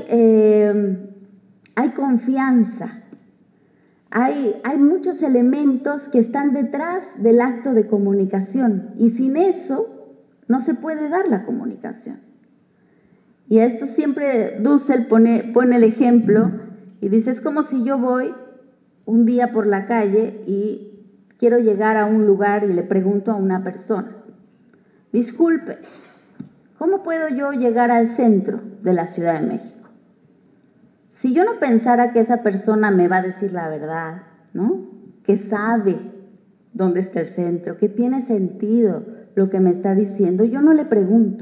Speaker 3: confianza. Hay muchos elementos que están detrás del acto de comunicación y sin eso no se puede dar la comunicación. Y a esto siempre Dussel pone el ejemplo y dice, es como si yo voy un día por la calle y quiero llegar a un lugar y le pregunto a una persona, disculpe, ¿Cómo puedo yo llegar al centro de la Ciudad de México? Si yo no pensara que esa persona me va a decir la verdad, ¿no? Que sabe dónde está el centro, que tiene sentido lo que me está diciendo, yo no le pregunto.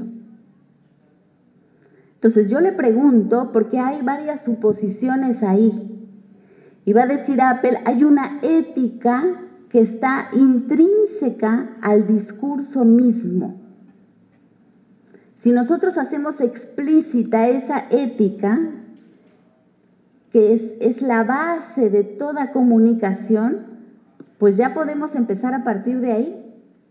Speaker 3: Entonces yo le pregunto porque hay varias suposiciones ahí. Y va a decir Apple, hay una ética que está intrínseca al discurso mismo. Si nosotros hacemos explícita esa ética, que es la base de toda comunicación, pues ya podemos empezar a partir de ahí.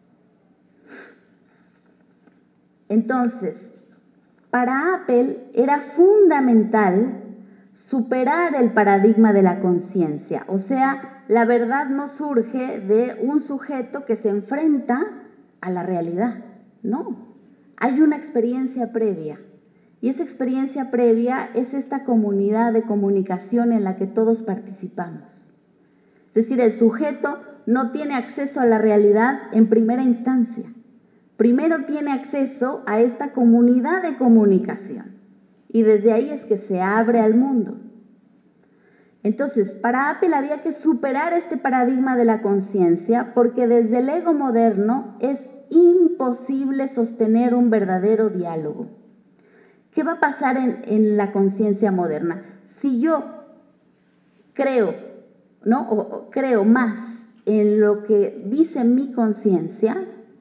Speaker 3: Entonces, para Apple era fundamental superar el paradigma de la conciencia. O sea, la verdad no surge de un sujeto que se enfrenta a la realidad. No, hay una experiencia previa. Y esa experiencia previa es esta comunidad de comunicación en la que todos participamos. Es decir, el sujeto no tiene acceso a la realidad en primera instancia. Primero tiene acceso a esta comunidad de comunicación. Y desde ahí es que se abre al mundo. Entonces, para Apple había que superar este paradigma de la conciencia porque desde el ego moderno es imposible sostener un verdadero diálogo. ¿Qué va a pasar en la conciencia moderna? Si yo creo, ¿no? o creo más en lo que dice mi conciencia,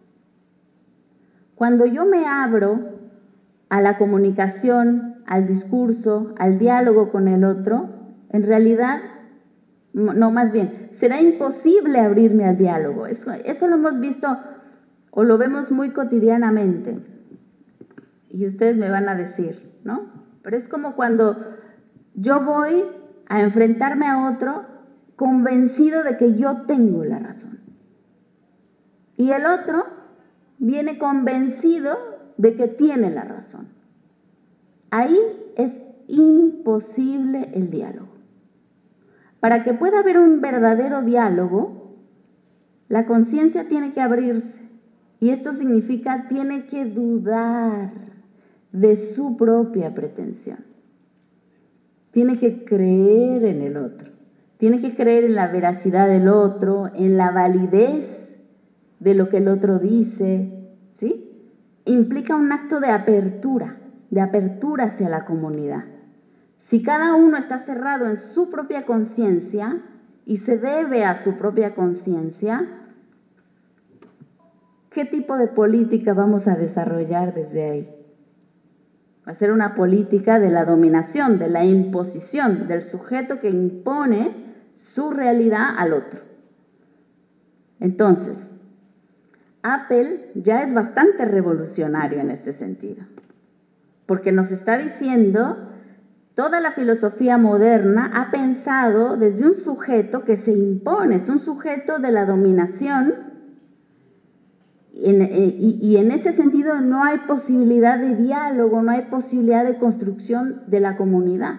Speaker 3: cuando yo me abro a la comunicación, al discurso, al diálogo con el otro, en realidad, no, más bien, será imposible abrirme al diálogo. Eso lo hemos visto o lo vemos muy cotidianamente. Y ustedes me van a decir, ¿no? Pero es como cuando yo voy a enfrentarme a otro convencido de que yo tengo la razón. Y el otro viene convencido de que tiene la razón. Ahí es imposible el diálogo. Para que pueda haber un verdadero diálogo, la conciencia tiene que abrirse. Y esto significa tiene que dudar de su propia pretensión. Tiene que creer en el otro. Tiene que creer en la veracidad del otro, en la validez de lo que el otro dice, ¿sí? Implica un acto de apertura hacia la comunidad. Si cada uno está cerrado en su propia conciencia y se debe a su propia conciencia, ¿qué tipo de política vamos a desarrollar desde ahí? Va a ser una política de la dominación, de la imposición, del sujeto que impone su realidad al otro. Entonces, Apple ya es bastante revolucionario en este sentido, porque nos está diciendo, toda la filosofía moderna ha pensado desde un sujeto que se impone, es un sujeto de la dominación, y en ese sentido no hay posibilidad de diálogo, no hay posibilidad de construcción de la comunidad.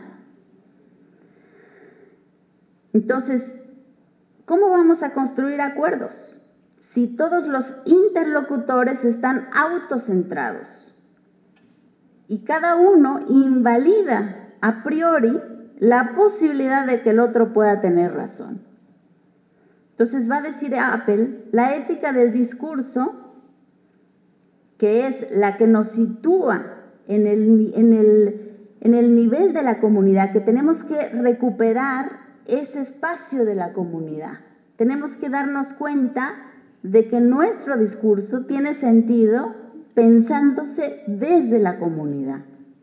Speaker 3: Entonces, ¿cómo vamos a construir acuerdos? Si todos los interlocutores están autocentrados y cada uno invalida a priori la posibilidad de que el otro pueda tener razón. Entonces va a decir Apple, la ética del discurso, que es la que nos sitúa en el nivel de la comunidad, que tenemos que recuperar ese espacio de la comunidad. Tenemos que darnos cuenta de que nuestro discurso tiene sentido pensándose desde la comunidad.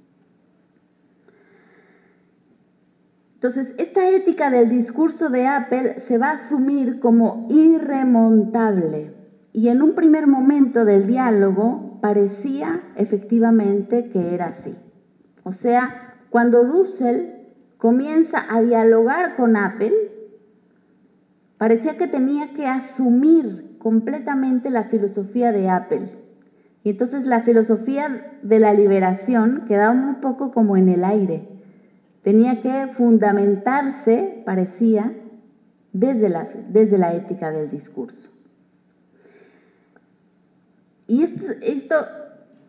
Speaker 3: Entonces, esta ética del discurso de Apple se va a asumir como irremontable y en un primer momento del diálogo parecía efectivamente que era así. O sea, cuando Dussel comienza a dialogar con Apple, parecía que tenía que asumir completamente la filosofía de Apple. Y entonces la filosofía de la liberación quedaba un poco como en el aire. Tenía que fundamentarse, parecía, desde la ética del discurso. Y esto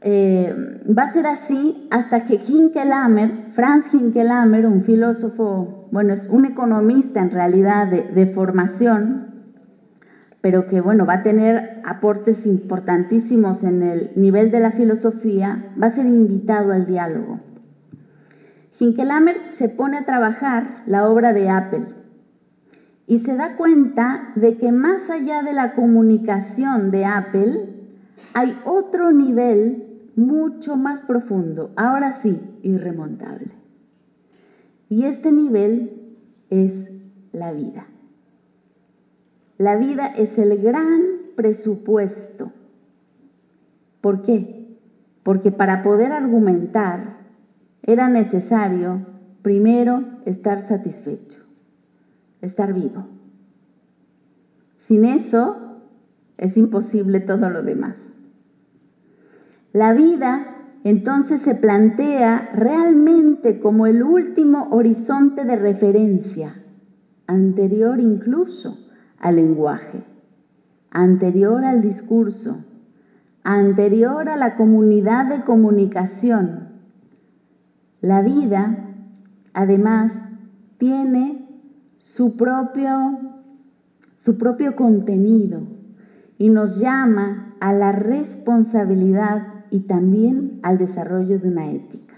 Speaker 3: va a ser así hasta que Franz Hinckelhammer, un filósofo, bueno, es un economista en realidad de formación, pero que, bueno, va a tener aportes importantísimos en el nivel de la filosofía, va a ser invitado al diálogo. Hinckelhammer se pone a trabajar la obra de Apple y se da cuenta de que más allá de la comunicación de Apple hay otro nivel mucho más profundo, ahora sí, irremontable. Y este nivel es la vida. La vida es el gran presupuesto. ¿Por qué? Porque para poder argumentar era necesario primero estar satisfecho, estar vivo. Sin eso es imposible todo lo demás. La vida entonces se plantea realmente como el último horizonte de referencia, anterior incluso al lenguaje, anterior al discurso, anterior a la comunidad de comunicación. La vida, además, tiene su propio contenido y nos llama a la responsabilidad y también al desarrollo de una ética.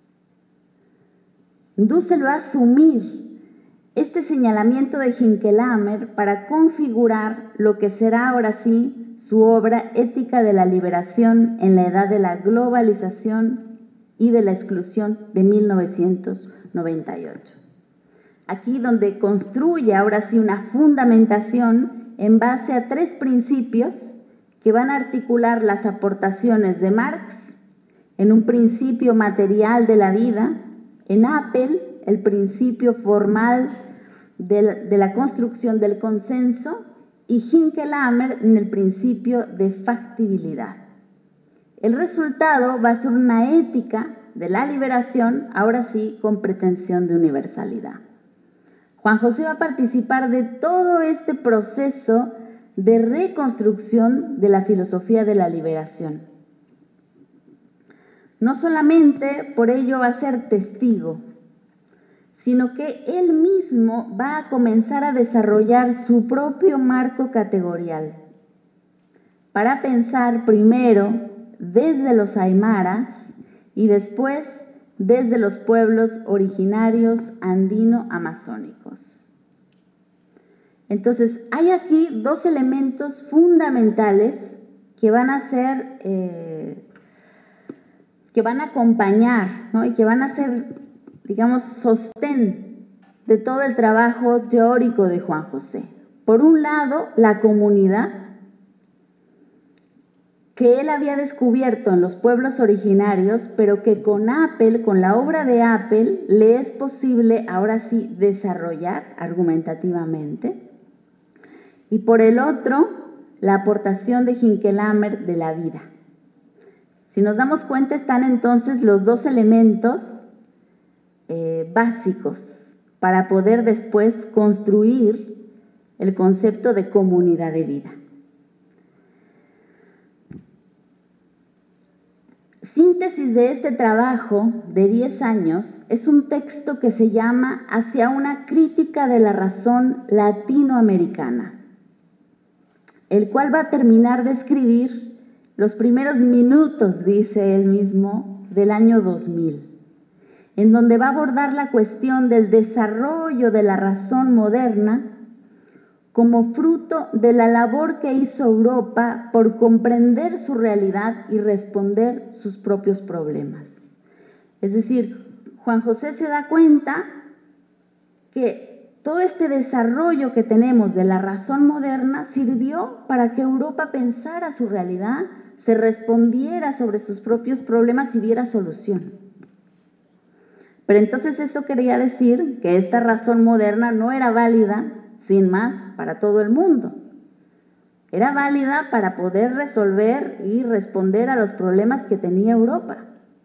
Speaker 3: Dussel va a asumir este señalamiento de Hinckelhammer para configurar lo que será ahora sí su obra Ética de la Liberación en la Edad de la Globalización y de la Exclusión de 1998. Aquí donde construye ahora sí una fundamentación en base a 3 principios que van a articular las aportaciones de Marx en un principio material de la vida, en Apel el principio formal de la construcción del consenso y Hinckelhammer en el principio de factibilidad. El resultado va a ser una ética de la liberación, ahora sí con pretensión de universalidad. Juan José va a participar de todo este proceso de reconstrucción de la filosofía de la liberación. No solamente por ello va a ser testigo, sino que él mismo va a comenzar a desarrollar su propio marco categorial para pensar primero desde los aymaras y después desde los pueblos originarios andino-amazónicos. Entonces, hay aquí 2 elementos fundamentales que van a ser, que van a acompañar, ¿no? Y que van a ser, digamos, sostén de todo el trabajo teórico de Juan José. Por un lado, la comunidad que él había descubierto en los pueblos originarios, pero que con Apel, con la obra de Apel, le es posible ahora sí desarrollar argumentativamente. Y por el otro, la aportación de Hinckelhammer de la vida. Si nos damos cuenta, están entonces los 2 elementos básicos para poder después construir el concepto de comunidad de vida. Síntesis de este trabajo de 10 años es un texto que se llama Hacia una crítica de la razón latinoamericana, el cual va a terminar de escribir los primeros minutos, dice él mismo, del año 2000, en donde va a abordar la cuestión del desarrollo de la razón moderna como fruto de la labor que hizo Europa por comprender su realidad y responder sus propios problemas. Es decir, Juan José se da cuenta que todo este desarrollo que tenemos de la razón moderna sirvió para que Europa pensara su realidad, se respondiera sobre sus propios problemas y diera solución. Pero entonces eso quería decir que esta razón moderna no era válida sin más para todo el mundo. Era válida para poder resolver y responder a los problemas que tenía Europa.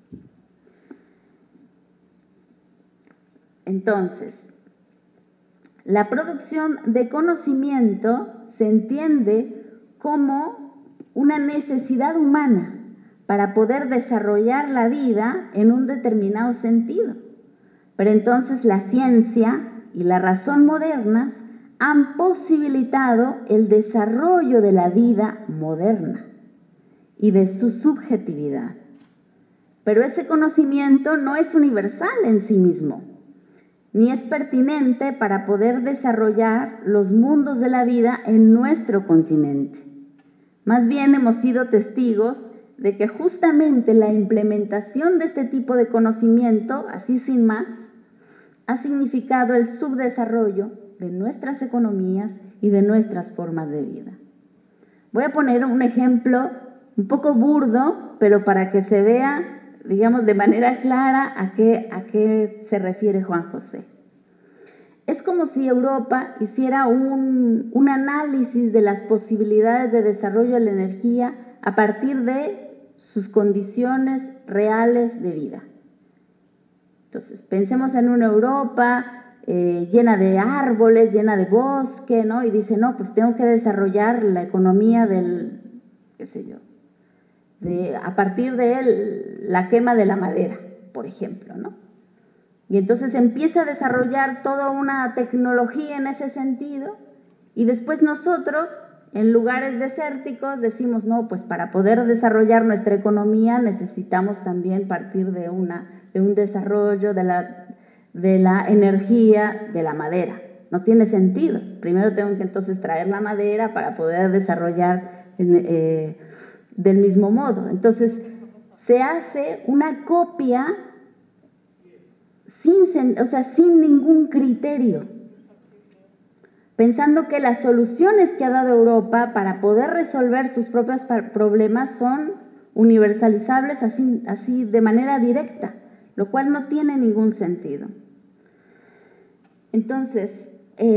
Speaker 3: Entonces, la producción de conocimiento se entiende como una necesidad humana para poder desarrollar la vida en un determinado sentido. Pero entonces la ciencia y la razón modernas han posibilitado el desarrollo de la vida moderna y de su subjetividad. Pero ese conocimiento no es universal en sí mismo, ni es pertinente para poder desarrollar los mundos de la vida en nuestro continente. Más bien hemos sido testigos de que justamente la implementación de este tipo de conocimiento, así sin más, ha significado el subdesarrollo de nuestras economías y de nuestras formas de vida. Voy a poner un ejemplo un poco burdo, pero para que se vea, digamos, de manera clara a qué se refiere Juan José. Es como si Europa hiciera un análisis de las posibilidades de desarrollo de la energía a partir de sus condiciones reales de vida. Entonces, pensemos en una Europa llena de árboles, llena de bosque, ¿no? Y dice, no, pues tengo que desarrollar la economía del, qué sé yo, a partir de la quema de la madera, por ejemplo, ¿no? Y entonces empieza a desarrollar toda una tecnología en ese sentido, y después nosotros, en lugares desérticos, decimos, no, pues para poder desarrollar nuestra economía necesitamos también partir de un desarrollo de la energía de la madera. No tiene sentido. Primero tengo que entonces traer la madera para poder desarrollar del mismo modo. Entonces, se hace una copia sin ningún criterio, pensando que las soluciones que ha dado Europa para poder resolver sus propios problemas son universalizables así de manera directa, lo cual no tiene ningún sentido. Entonces,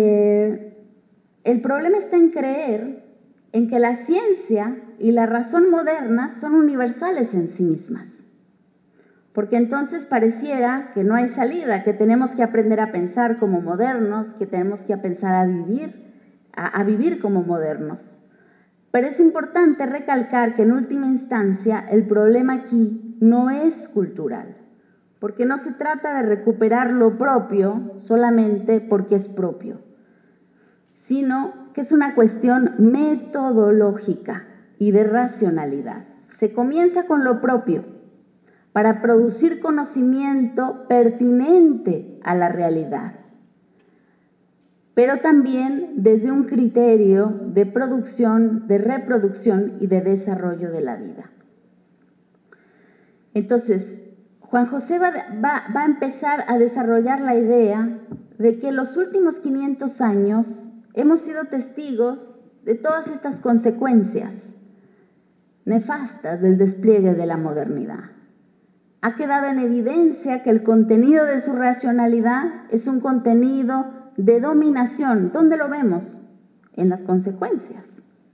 Speaker 3: el problema está en creer en que la ciencia y la razón moderna son universales en sí mismas, porque entonces pareciera que no hay salida, que tenemos que aprender a pensar como modernos, que tenemos que pensar a vivir como modernos. Pero es importante recalcar que en última instancia el problema aquí no es cultural, porque no se trata de recuperar lo propio solamente porque es propio, sino que es una cuestión metodológica y de racionalidad. Se comienza con lo propio para producir conocimiento pertinente a la realidad, pero también desde un criterio de producción, de reproducción y de desarrollo de la vida. Entonces, Juan José va a empezar a desarrollar la idea de que en los últimos 500 años hemos sido testigos de todas estas consecuencias nefastas del despliegue de la modernidad. Ha quedado en evidencia que el contenido de su racionalidad es un contenido de dominación. ¿Dónde lo vemos? En las consecuencias.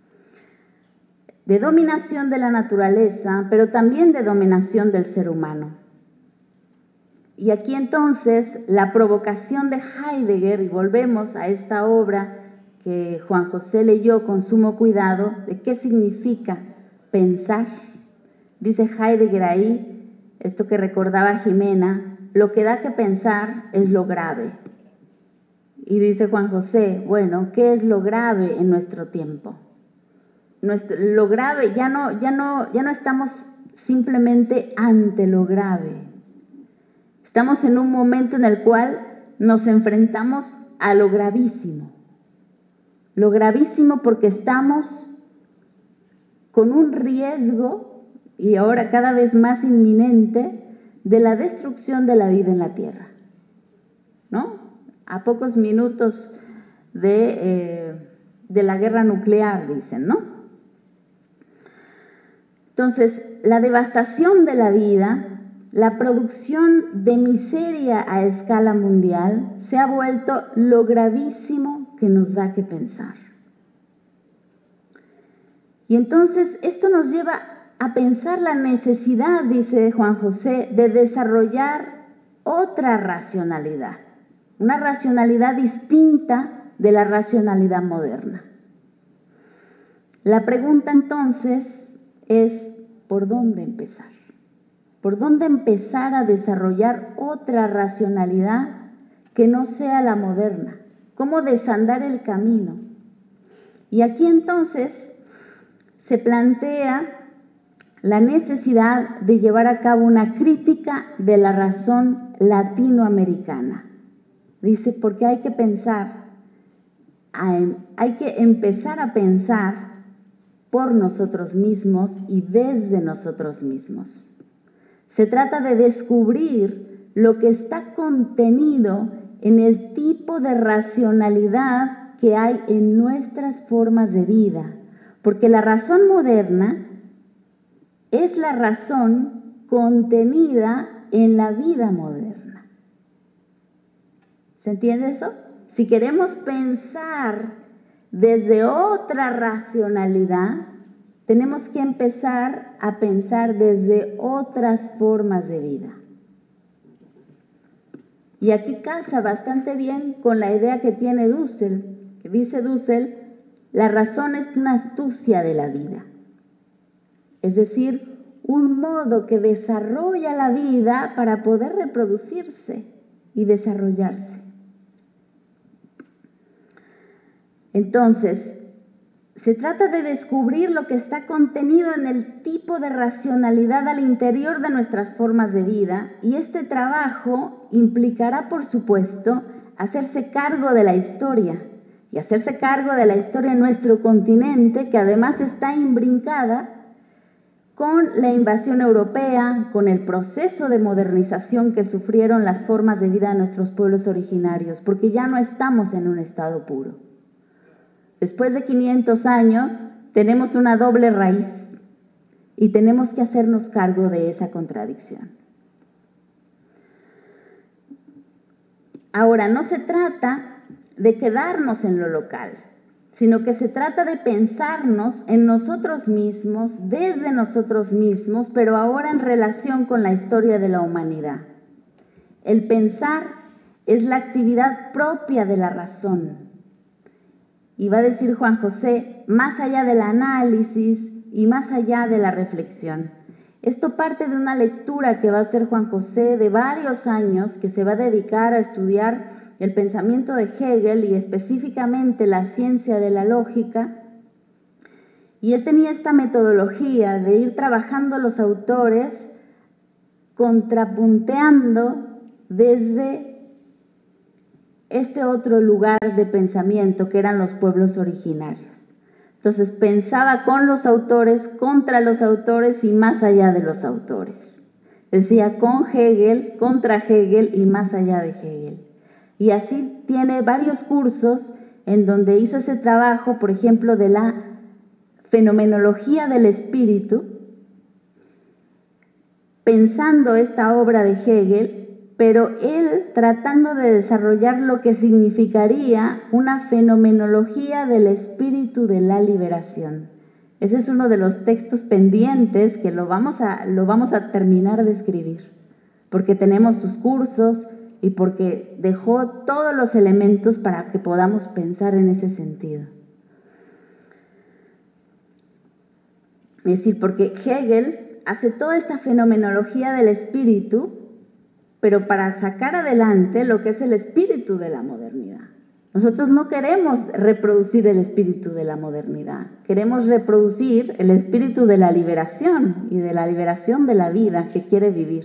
Speaker 3: De dominación de la naturaleza, pero también de dominación del ser humano. Y aquí entonces la provocación de Heidegger, y volvemos a esta obra que Juan José leyó con sumo cuidado, de qué significa pensar. Dice Heidegger ahí, esto que recordaba Jimena, lo que da que pensar es lo grave. Y dice Juan José, bueno, ¿qué es lo grave en nuestro tiempo? Lo grave, ya no estamos simplemente ante lo grave. Estamos en un momento en el cual nos enfrentamos a lo gravísimo. Lo gravísimo porque estamos con un riesgo, y ahora cada vez más inminente, de la destrucción de la vida en la Tierra, ¿no? A pocos minutos de la guerra nuclear, dicen, ¿no? Entonces, la devastación de la vida, la producción de miseria a escala mundial, se ha vuelto lo gravísimo que nos da que pensar. Y entonces esto nos lleva a pensar la necesidad, dice Juan José, de desarrollar otra racionalidad, una racionalidad distinta de la racionalidad moderna. La pregunta entonces es, ¿por dónde empezar? ¿Por dónde empezar a desarrollar otra racionalidad que no sea la moderna? ¿Cómo desandar el camino? Y aquí entonces se plantea la necesidad de llevar a cabo una crítica de la razón latinoamericana. Dice, porque hay que empezar a pensar por nosotros mismos y desde nosotros mismos. Se trata de descubrir lo que está contenido en el tipo de racionalidad que hay en nuestras formas de vida, porque la razón moderna es la razón contenida en la vida moderna. ¿Se entiende eso? Si queremos pensar desde otra racionalidad, tenemos que empezar a pensar desde otras formas de vida. Y aquí casa bastante bien con la idea que tiene Dussel, que dice Dussel, la razón es una astucia de la vida. Es decir, un modo que desarrolla la vida para poder reproducirse y desarrollarse. Entonces, se trata de descubrir lo que está contenido en el tipo de racionalidad al interior de nuestras formas de vida, y este trabajo implicará, por supuesto, hacerse cargo de la historia, y hacerse cargo de la historia en nuestro continente, que además está imbrincada con la invasión europea, con el proceso de modernización que sufrieron las formas de vida de nuestros pueblos originarios, porque ya no estamos en un estado puro. Después de 500 años, tenemos una doble raíz y tenemos que hacernos cargo de esa contradicción. Ahora, no se trata de quedarnos en lo local, sino que se trata de pensarnos en nosotros mismos, desde nosotros mismos, pero ahora en relación con la historia de la humanidad. El pensar es la actividad propia de la razón. Y va a decir Juan José, más allá del análisis y más allá de la reflexión. Esto parte de una lectura que va a hacer Juan José de varios años, que se va a dedicar a estudiar el pensamiento de Hegel y específicamente la ciencia de la lógica. Y él tenía esta metodología de ir trabajando los autores contrapunteando desde este otro lugar de pensamiento que eran los pueblos originarios. Entonces pensaba con los autores, contra los autores y más allá de los autores. Decía con Hegel, contra Hegel y más allá de Hegel. Y así tiene varios cursos en donde hizo ese trabajo, por ejemplo, de la fenomenología del espíritu, pensando esta obra de Hegel, pero él tratando de desarrollar lo que significaría una fenomenología del espíritu de la liberación. Ese es uno de los textos pendientes que lo vamos a terminar de escribir, porque tenemos sus cursos y porque dejó todos los elementos para que podamos pensar en ese sentido. Es decir, porque Hegel hace toda esta fenomenología del espíritu, pero para sacar adelante lo que es el espíritu de la modernidad. Nosotros no queremos reproducir el espíritu de la modernidad, queremos reproducir el espíritu de la liberación y de la liberación de la vida que quiere vivir.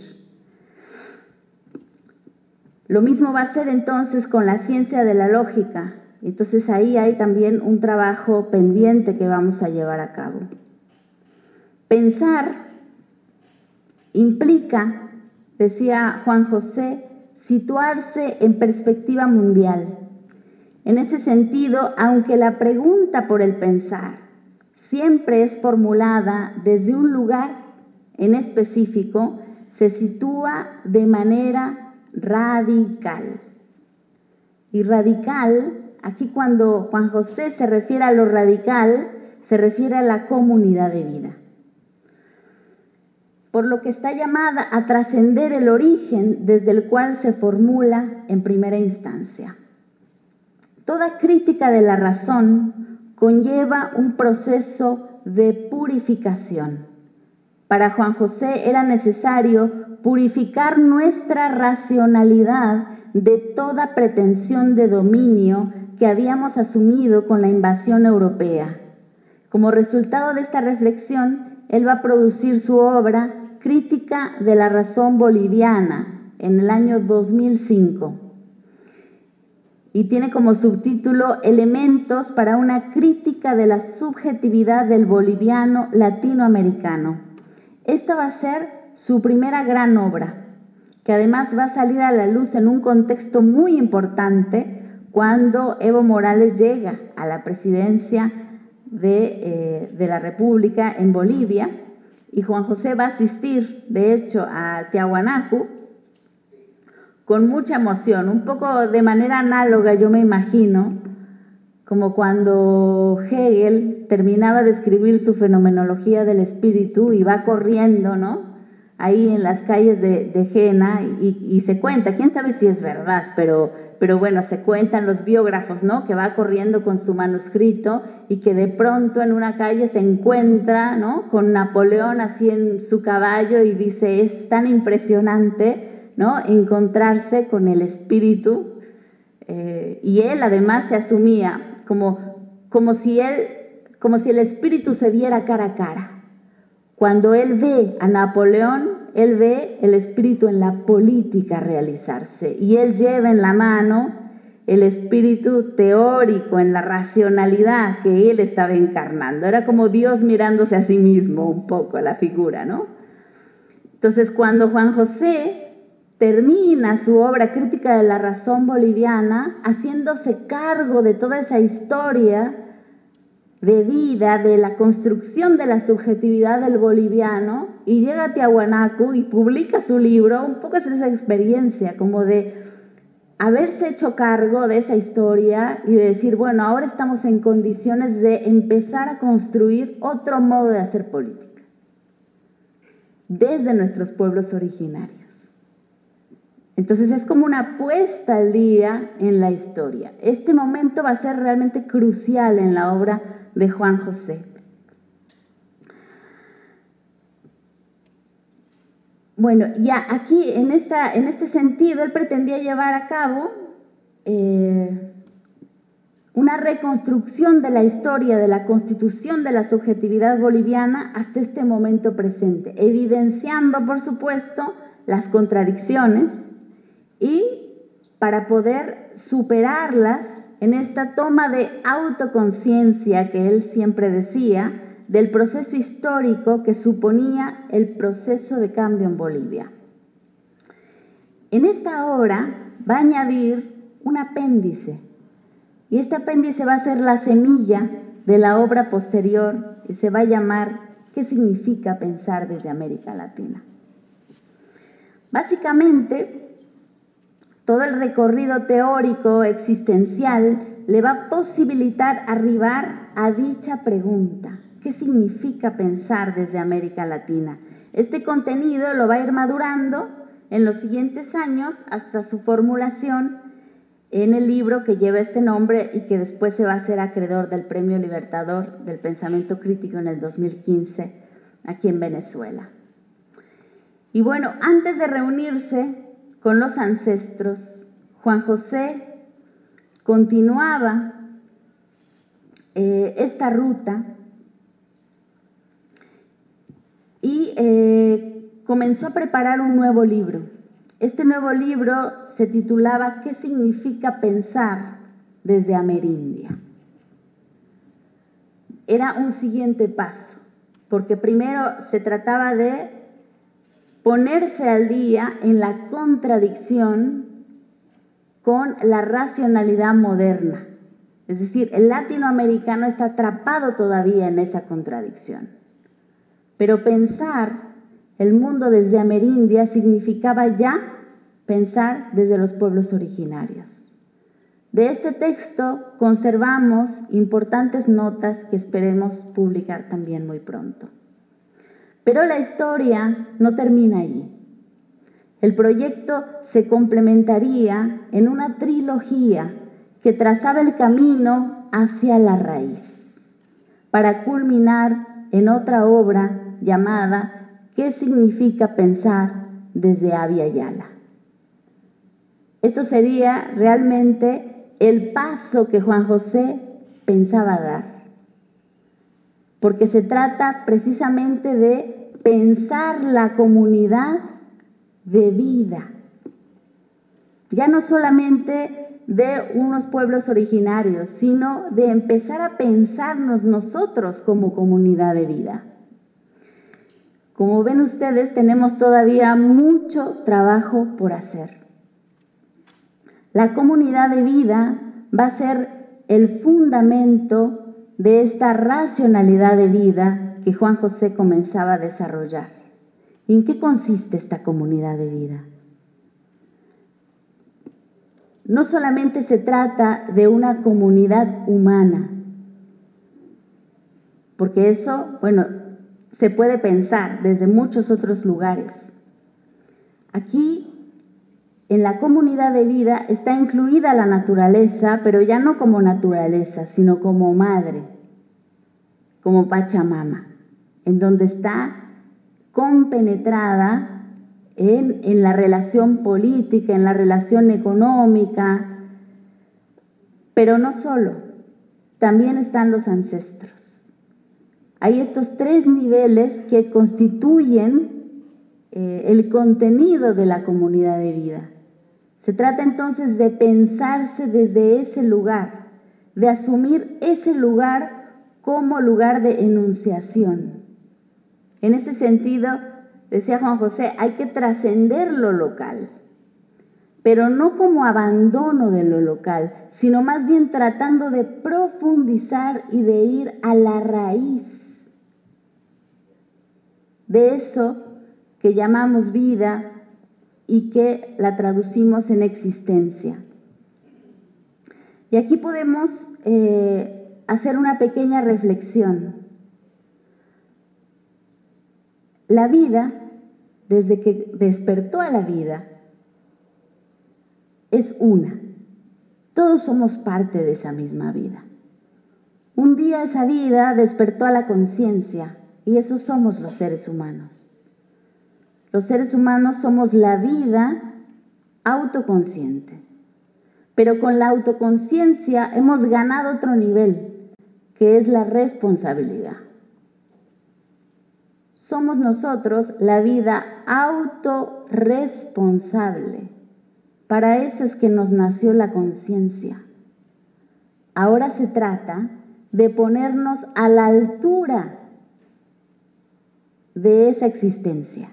Speaker 3: Lo mismo va a ser entonces con la ciencia de la lógica. Entonces ahí hay también un trabajo pendiente que vamos a llevar a cabo. Pensar implica, decía Juan José, situarse en perspectiva mundial. En ese sentido, aunque la pregunta por el pensar siempre es formulada desde un lugar en específico, se sitúa de manera radical. Y radical, aquí cuando Juan José se refiere a lo radical, se refiere a la comunidad de vida. Por lo que está llamada a trascender el origen desde el cual se formula en primera instancia. Toda crítica de la razón conlleva un proceso de purificación para Juan José era necesario purificar nuestra racionalidad de toda pretensión de dominio que habíamos asumido con la invasión europea. Como resultado de esta reflexión, él va a producir su obra Crítica de la razón boliviana en el año 2005 y tiene como subtítulo Elementos para una crítica de la subjetividad del boliviano latinoamericano. Esta va a ser su primera gran obra, que además va a salir a la luz en un contexto muy importante cuando Evo Morales llega a la presidencia de la República en Bolivia, y Juan José va a asistir, de hecho, a Tiahuanacu con mucha emoción, un poco de manera análoga, yo me imagino, como cuando Hegel terminaba de escribir su fenomenología del espíritu y va corriendo, ¿no?, ahí en las calles de Jena y se cuenta, quién sabe si es verdad, pero bueno, se cuentan los biógrafos, ¿no?, que va corriendo con su manuscrito y que de pronto en una calle se encuentra, ¿no?, con Napoleón así en su caballo y dice, es tan impresionante, ¿no?, encontrarse con el espíritu, y él además se asumía como si el espíritu se viera cara a cara. Cuando él ve a Napoleón, él ve el espíritu en la política realizarse y él lleva en la mano el espíritu teórico en la racionalidad que él estaba encarnando. Era como Dios mirándose a sí mismo un poco, la figura, ¿no? Entonces, cuando Juan José termina su obra Crítica de la razón boliviana, haciéndose cargo de toda esa historia de vida, de la construcción de la subjetividad del boliviano, y llega a Tiahuanacu y publica su libro, un poco es esa experiencia como de haberse hecho cargo de esa historia y de decir, bueno, ahora estamos en condiciones de empezar a construir otro modo de hacer política desde nuestros pueblos originarios. Entonces es como una puesta al día en la historia. Este momento va a ser realmente crucial en la obra de Juan José. Bueno, ya aquí en este sentido, él pretendía llevar a cabo una reconstrucción de la historia de la constitución de la subjetividad boliviana hasta este momento presente, evidenciando, por supuesto, las contradicciones y para poder superarlas en esta toma de autoconciencia que él siempre decía del proceso histórico que suponía el proceso de cambio en Bolivia. En esta obra va a añadir un apéndice, y este apéndice va a ser la semilla de la obra posterior y se va a llamar ¿Qué significa pensar desde América Latina? Básicamente, todo el recorrido teórico existencial le va a posibilitar arribar a dicha pregunta. ¿Qué significa pensar desde América Latina? Este contenido lo va a ir madurando en los siguientes años hasta su formulación en el libro que lleva este nombre y que después se va a hacer acreedor del Premio Libertador del Pensamiento Crítico en el 2015 aquí en Venezuela. Y bueno, antes de reunirse con los ancestros, Juan José continuaba esta ruta y comenzó a preparar un nuevo libro. Este nuevo libro se titulaba ¿Qué significa pensar desde Amerindia? Era un siguiente paso, porque primero se trataba de ponerse al día en la contradicción con la racionalidad moderna. Es decir, el latinoamericano está atrapado todavía en esa contradicción. Pero pensar el mundo desde Amerindia significaba ya pensar desde los pueblos originarios. De este texto conservamos importantes notas que esperemos publicar también muy pronto. Pero la historia no termina allí. El proyecto se complementaría en una trilogía que trazaba el camino hacia la raíz, para culminar en otra obra llamada qué significa pensar desde Abya Yala. Esto sería realmente el paso que Juan José pensaba dar, porque se trata precisamente de pensar la comunidad de vida, ya no solamente de unos pueblos originarios, sino de empezar a pensarnos nosotros como comunidad de vida. Como ven ustedes, tenemos todavía mucho trabajo por hacer. La comunidad de vida va a ser el fundamento de esta racionalidad de vida que Juan José comenzaba a desarrollar. ¿Y en qué consiste esta comunidad de vida? No solamente se trata de una comunidad humana, porque eso, bueno, se puede pensar desde muchos otros lugares. Aquí, en la comunidad de vida, está incluida la naturaleza, pero ya no como naturaleza, sino como madre, como Pachamama, en donde está compenetrada en la relación política, en la relación económica, pero no solo, también están los ancestros. Hay estos tres niveles que constituyen el contenido de la comunidad de vida. Se trata entonces de pensarse desde ese lugar, de asumir ese lugar como lugar de enunciación. En ese sentido, decía Juan José, hay que trascender lo local, pero no como abandono de lo local, sino más bien tratando de profundizar y de ir a la raíz de eso que llamamos vida y que la traducimos en existencia. Y aquí podemos hacer una pequeña reflexión. La vida, desde que despertó a la vida, es una. Todos somos parte de esa misma vida. Un día esa vida despertó a la conciencia y esos somos los seres humanos. Los seres humanos somos la vida autoconsciente. Pero con la autoconciencia hemos ganado otro nivel, que es la responsabilidad. Somos nosotros la vida autorresponsable. Para eso es que nos nació la conciencia. Ahora se trata de ponernos a la altura de esa existencia,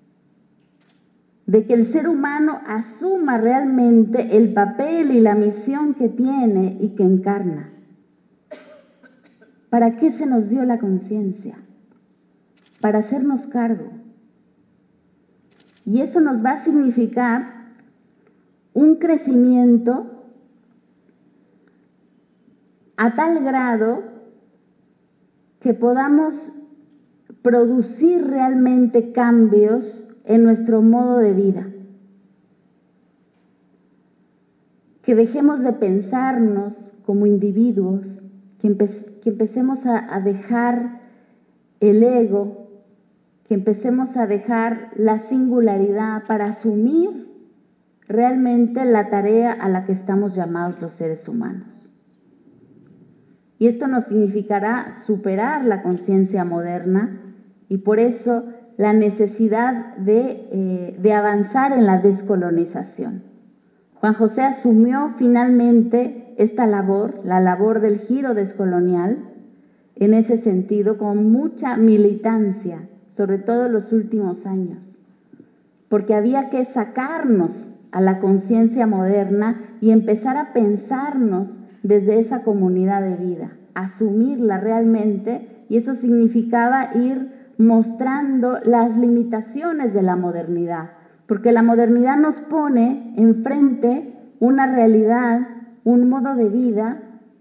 Speaker 3: de que el ser humano asuma realmente el papel y la misión que tiene y que encarna. ¿Para qué se nos dio la conciencia? Para hacernos cargo. Y eso nos va a significar un crecimiento a tal grado que podamos producir realmente cambios en nuestro modo de vida. Que dejemos de pensarnos como individuos, que empecemos a dejar el ego, que empecemos a dejar la singularidad para asumir realmente la tarea a la que estamos llamados los seres humanos. Y esto nos significará superar la conciencia moderna y por eso la necesidad de avanzar en la descolonización. Juan José asumió finalmente esta labor, la labor del giro descolonial, en ese sentido con mucha militancia, sobre todo en los últimos años, porque había que sacarnos a la conciencia moderna y empezar a pensarnos desde esa comunidad de vida, asumirla realmente, y eso significaba ir mostrando las limitaciones de la modernidad, porque la modernidad nos pone enfrente una realidad, un modo de vida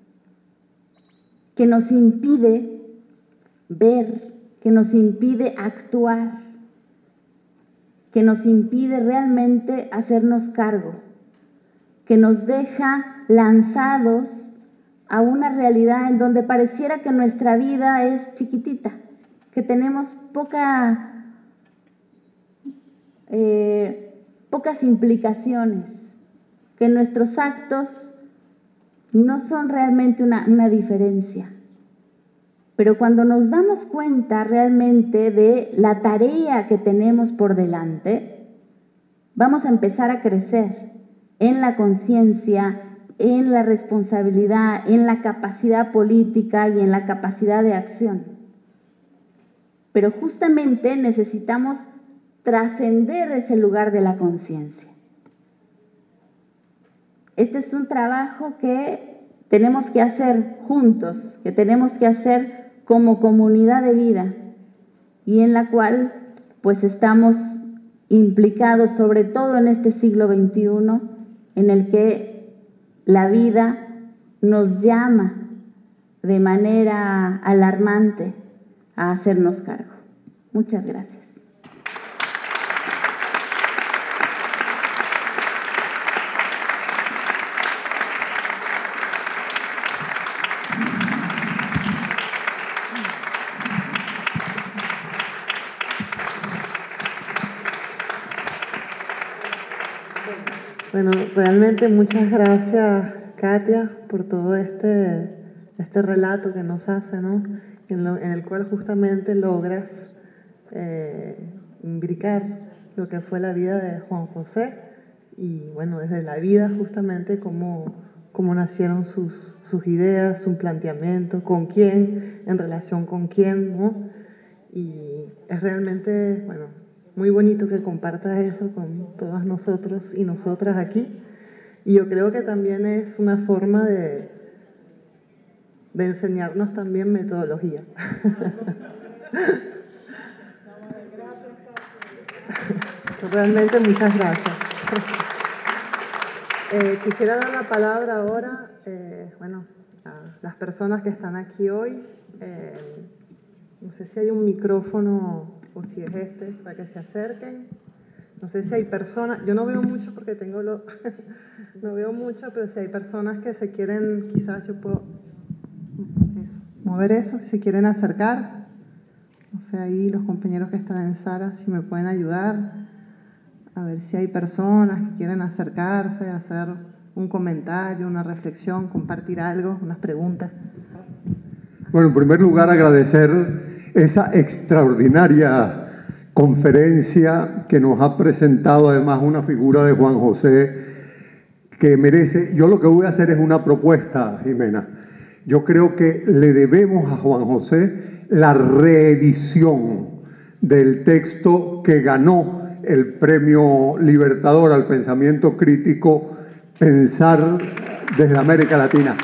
Speaker 3: que nos impide ver, que nos impide actuar, que nos impide realmente hacernos cargo, que nos deja lanzados a una realidad en donde pareciera que nuestra vida es chiquitita, que tenemos pocas implicaciones, que nuestros actos no son realmente una diferencia. Pero cuando nos damos cuenta realmente de la tarea que tenemos por delante, vamos a empezar a crecer en la conciencia, en la responsabilidad, en la capacidad política y en la capacidad de acción. Pero justamente necesitamos trascender ese lugar de la conciencia. Este es un trabajo que tenemos que hacer juntos, que tenemos que hacer como comunidad de vida y en la cual pues estamos implicados, sobre todo en este siglo XXI, en el que la vida nos llama de manera alarmante a hacernos cargo. Muchas gracias.
Speaker 1: Bueno, realmente muchas gracias, Katia, por todo este relato que nos hace, ¿no? En el cual justamente logras imbricar lo que fue la vida de Juan José y, bueno, desde la vida justamente cómo nacieron sus ideas, su planteamiento, con quién, en relación con quién, ¿no? Y es realmente, bueno, muy bonito que compartas eso con todos nosotros y nosotras aquí. Y yo creo que también es una forma de enseñarnos también metodología. Realmente muchas gracias. Quisiera dar la palabra ahora, bueno, a las personas que están aquí hoy. No sé si hay un micrófono o si es este, para que se acerquen. No sé si hay personas, yo no veo mucho porque tengo no veo mucho, pero si hay personas que se quieren, quizás yo puedo mover eso, si quieren acercar. No sé, ahí los compañeros que están en sala, si me pueden ayudar, a ver si hay personas que quieren acercarse, hacer un comentario, una reflexión, compartir algo, unas preguntas.
Speaker 4: Bueno, en primer lugar, agradecer esa extraordinaria conferencia que nos ha presentado además una figura de Juan José que merece. Yo lo que voy a hacer es una propuesta, Jimena. Yo creo que le debemos a Juan José la reedición del texto que ganó el Premio Libertador al Pensamiento Crítico, Pensar desde América Latina.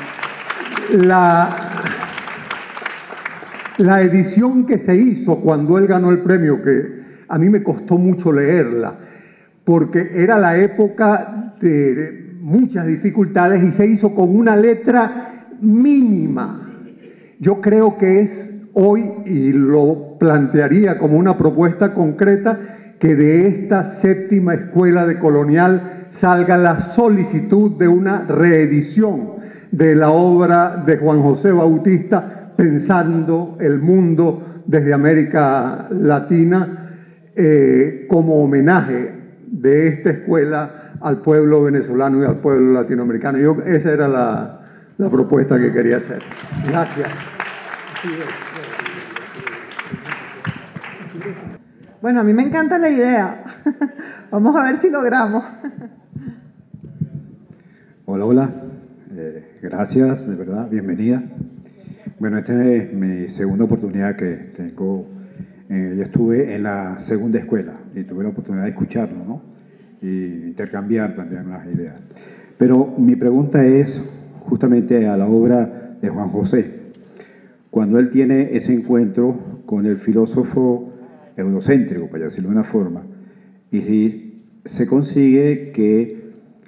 Speaker 4: La edición que se hizo cuando él ganó el premio, que a mí me costó mucho leerla, porque era la época de muchas dificultades y se hizo con una letra mínima. Yo creo que es hoy, y lo plantearía como una propuesta concreta, que de esta séptima escuela de colonial salga la solicitud de una reedición de la obra de Juan José Bautista, Pensando el Mundo desde América Latina, como homenaje de esta escuela al pueblo venezolano y al pueblo latinoamericano. Esa era la propuesta que quería hacer. Gracias.
Speaker 1: Bueno, a mí me encanta la idea. Vamos a ver si logramos.
Speaker 5: Hola, hola. Gracias, de verdad, bienvenida. Bueno, esta es mi segunda oportunidad que tengo. Yo estuve en la segunda escuela y tuve la oportunidad de escucharlo, ¿no? Y intercambiar también las ideas. Pero mi pregunta es justamente a la obra de Juan José. Cuando él tiene ese encuentro con el filósofo eurocéntrico, para decirlo de una forma, y si se consigue que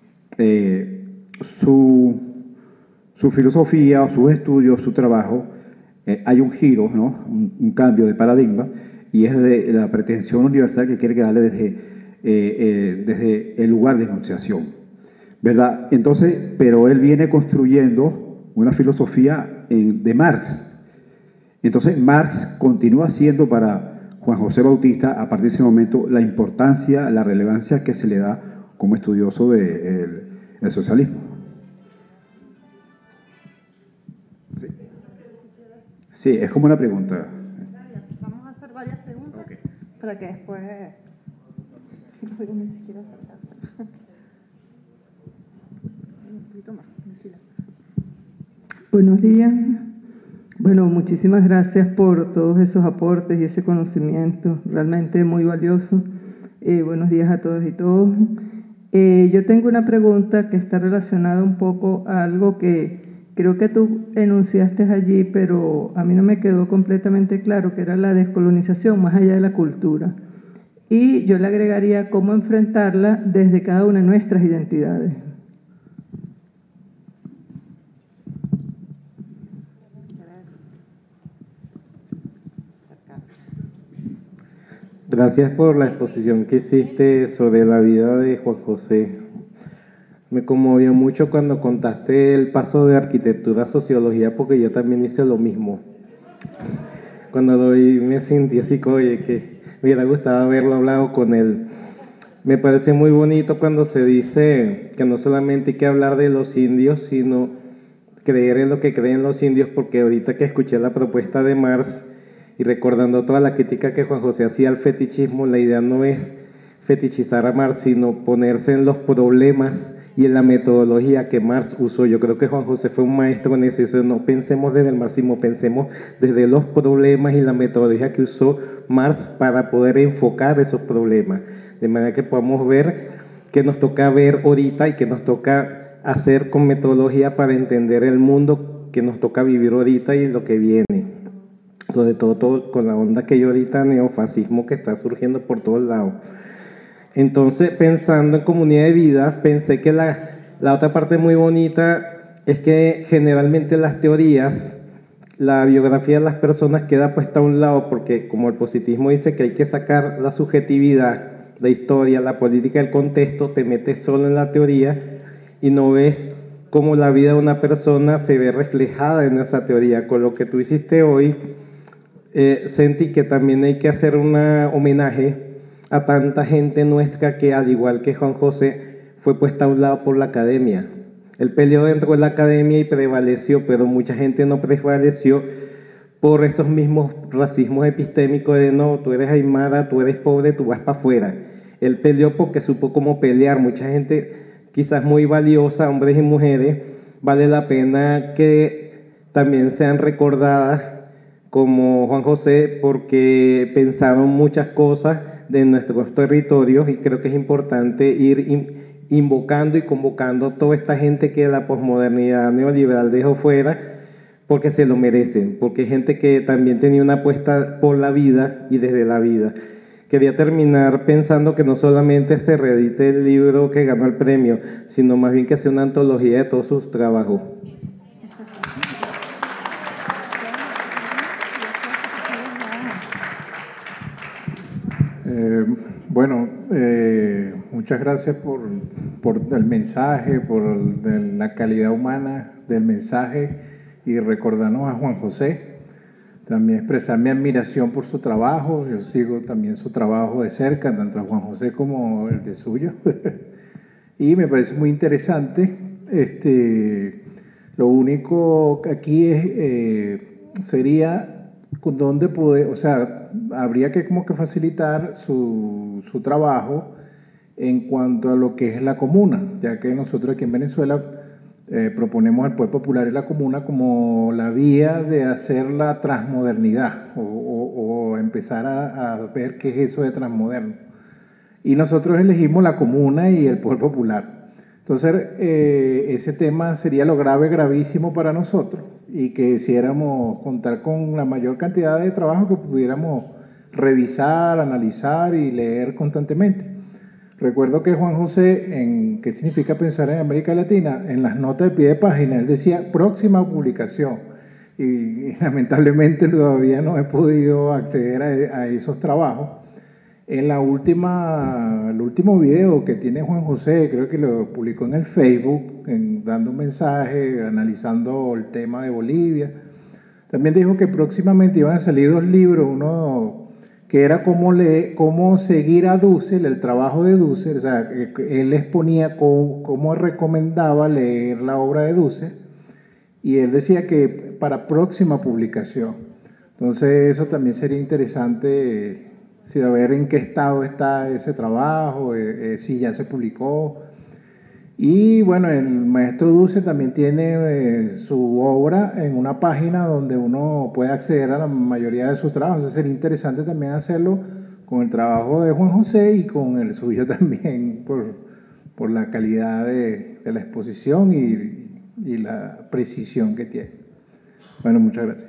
Speaker 5: su filosofía, o sus estudios, su trabajo, hay un giro, ¿no? Un cambio de paradigma, y es de la pretensión universal que quiere darle desde el lugar de enunciación, ¿verdad? Entonces, pero él viene construyendo una filosofía de Marx. Entonces, Marx continúa siendo para Juan José Bautista, a partir de ese momento, la importancia, la relevancia que se le da como estudioso del socialismo. Sí. Sí, es como una pregunta.
Speaker 1: Vamos a hacer varias preguntas para que después... Ni siquiera un poquito más, tranquila.
Speaker 6: Buenos días. Bueno, muchísimas gracias por todos esos aportes y ese conocimiento, realmente muy valioso. Buenos días a todos y todos. Yo tengo una pregunta que está relacionada un poco a algo que creo que tú enunciaste allí, pero a mí no me quedó completamente claro, que era la descolonización más allá de la cultura. Y yo le agregaría cómo enfrentarla desde cada una de nuestras identidades.
Speaker 7: Gracias por la exposición que hiciste sobre la vida de Juan José. Me conmovió mucho cuando contaste el paso de arquitectura a sociología, porque yo también hice lo mismo. Cuando lo vi me sentí así, oye, que me hubiera gustado haberlo hablado con él. Me parece muy bonito cuando se dice que no solamente hay que hablar de los indios, sino creer en lo que creen los indios, porque ahorita que escuché la propuesta de Marx y recordando toda la crítica que Juan José hacía al fetichismo, la idea no es fetichizar a Marx, sino ponerse en los problemas y en la metodología que Marx usó. Yo creo que Juan José fue un maestro en eso. No pensemos desde el marxismo, pensemos desde los problemas y la metodología que usó Marx para poder enfocar esos problemas, de manera que podamos ver qué nos toca ver ahorita y qué nos toca hacer con metodología para entender el mundo que nos toca vivir ahorita y lo que viene. Sobre todo con la onda que yo ahorita, neofascismo, que está surgiendo por todos lados. Entonces, pensando en comunidad de vida, pensé que la otra parte muy bonita es que generalmente las teorías, la biografía de las personas queda puesta a un lado, porque como el positivismo dice que hay que sacar la subjetividad, la historia, la política, el contexto, te metes solo en la teoría y no ves cómo la vida de una persona se ve reflejada en esa teoría. Con lo que tú hiciste hoy, sentí que también hay que hacer un homenaje a tanta gente nuestra que, al igual que Juan José, fue puesta a un lado por la academia. Él peleó dentro de la academia y prevaleció, pero mucha gente no prevaleció por esos mismos racismos epistémicos de no, tú eres aymara, tú eres pobre, tú vas para afuera. Él peleó porque supo cómo pelear. Mucha gente quizás muy valiosa, hombres y mujeres, vale la pena que también sean recordadas como Juan José, porque pensaron muchas cosas de nuestros territorios, y creo que es importante ir invocando y convocando a toda esta gente que la posmodernidad neoliberal dejó fuera, porque se lo merecen, porque hay gente que también tenía una apuesta por la vida y desde la vida. Quería terminar pensando que no solamente se reedite el libro que ganó el premio, sino más bien que sea una antología de todos sus trabajos.
Speaker 8: Muchas gracias por el mensaje, por la calidad humana del mensaje y recordarnos a Juan José. También expresar mi admiración por su trabajo. Yo sigo también su trabajo de cerca, tanto a Juan José como el de suyo. Y me parece muy interesante. Lo único que aquí sería dónde poder, o sea, habría que como que facilitar su trabajo en cuanto a lo que es la comuna, ya que nosotros aquí en Venezuela proponemos al Poder Popular y la comuna como la vía de hacer la transmodernidad o empezar a ver qué es eso de transmoderno. Y nosotros elegimos la comuna y el Poder Popular. Entonces, ese tema sería lo grave, gravísimo para nosotros, y que quisiéramos contar con la mayor cantidad de trabajo que pudiéramos revisar, analizar y leer constantemente. Recuerdo que Juan José, en ¿qué significa pensar en América Latina?, en las notas de pie de página, él decía próxima publicación, y lamentablemente todavía no he podido acceder a esos trabajos. En el último video que tiene Juan José, creo que lo publicó en el Facebook, dando un mensaje, analizando el tema de Bolivia. También dijo que próximamente iban a salir 2 libros, uno que era cómo seguir a Dussel, el trabajo de Dussel. O sea, él exponía cómo recomendaba leer la obra de Dussel, y él decía que para próxima publicación. Entonces eso también sería interesante, saber en qué estado está ese trabajo, si ya se publicó. Y bueno, el maestro Dussel también tiene su obra en una página donde uno puede acceder a la mayoría de sus trabajos. Entonces sería interesante también hacerlo con el trabajo de Juan José y con el suyo también, por la calidad de la exposición y la precisión que tiene. Bueno, muchas gracias.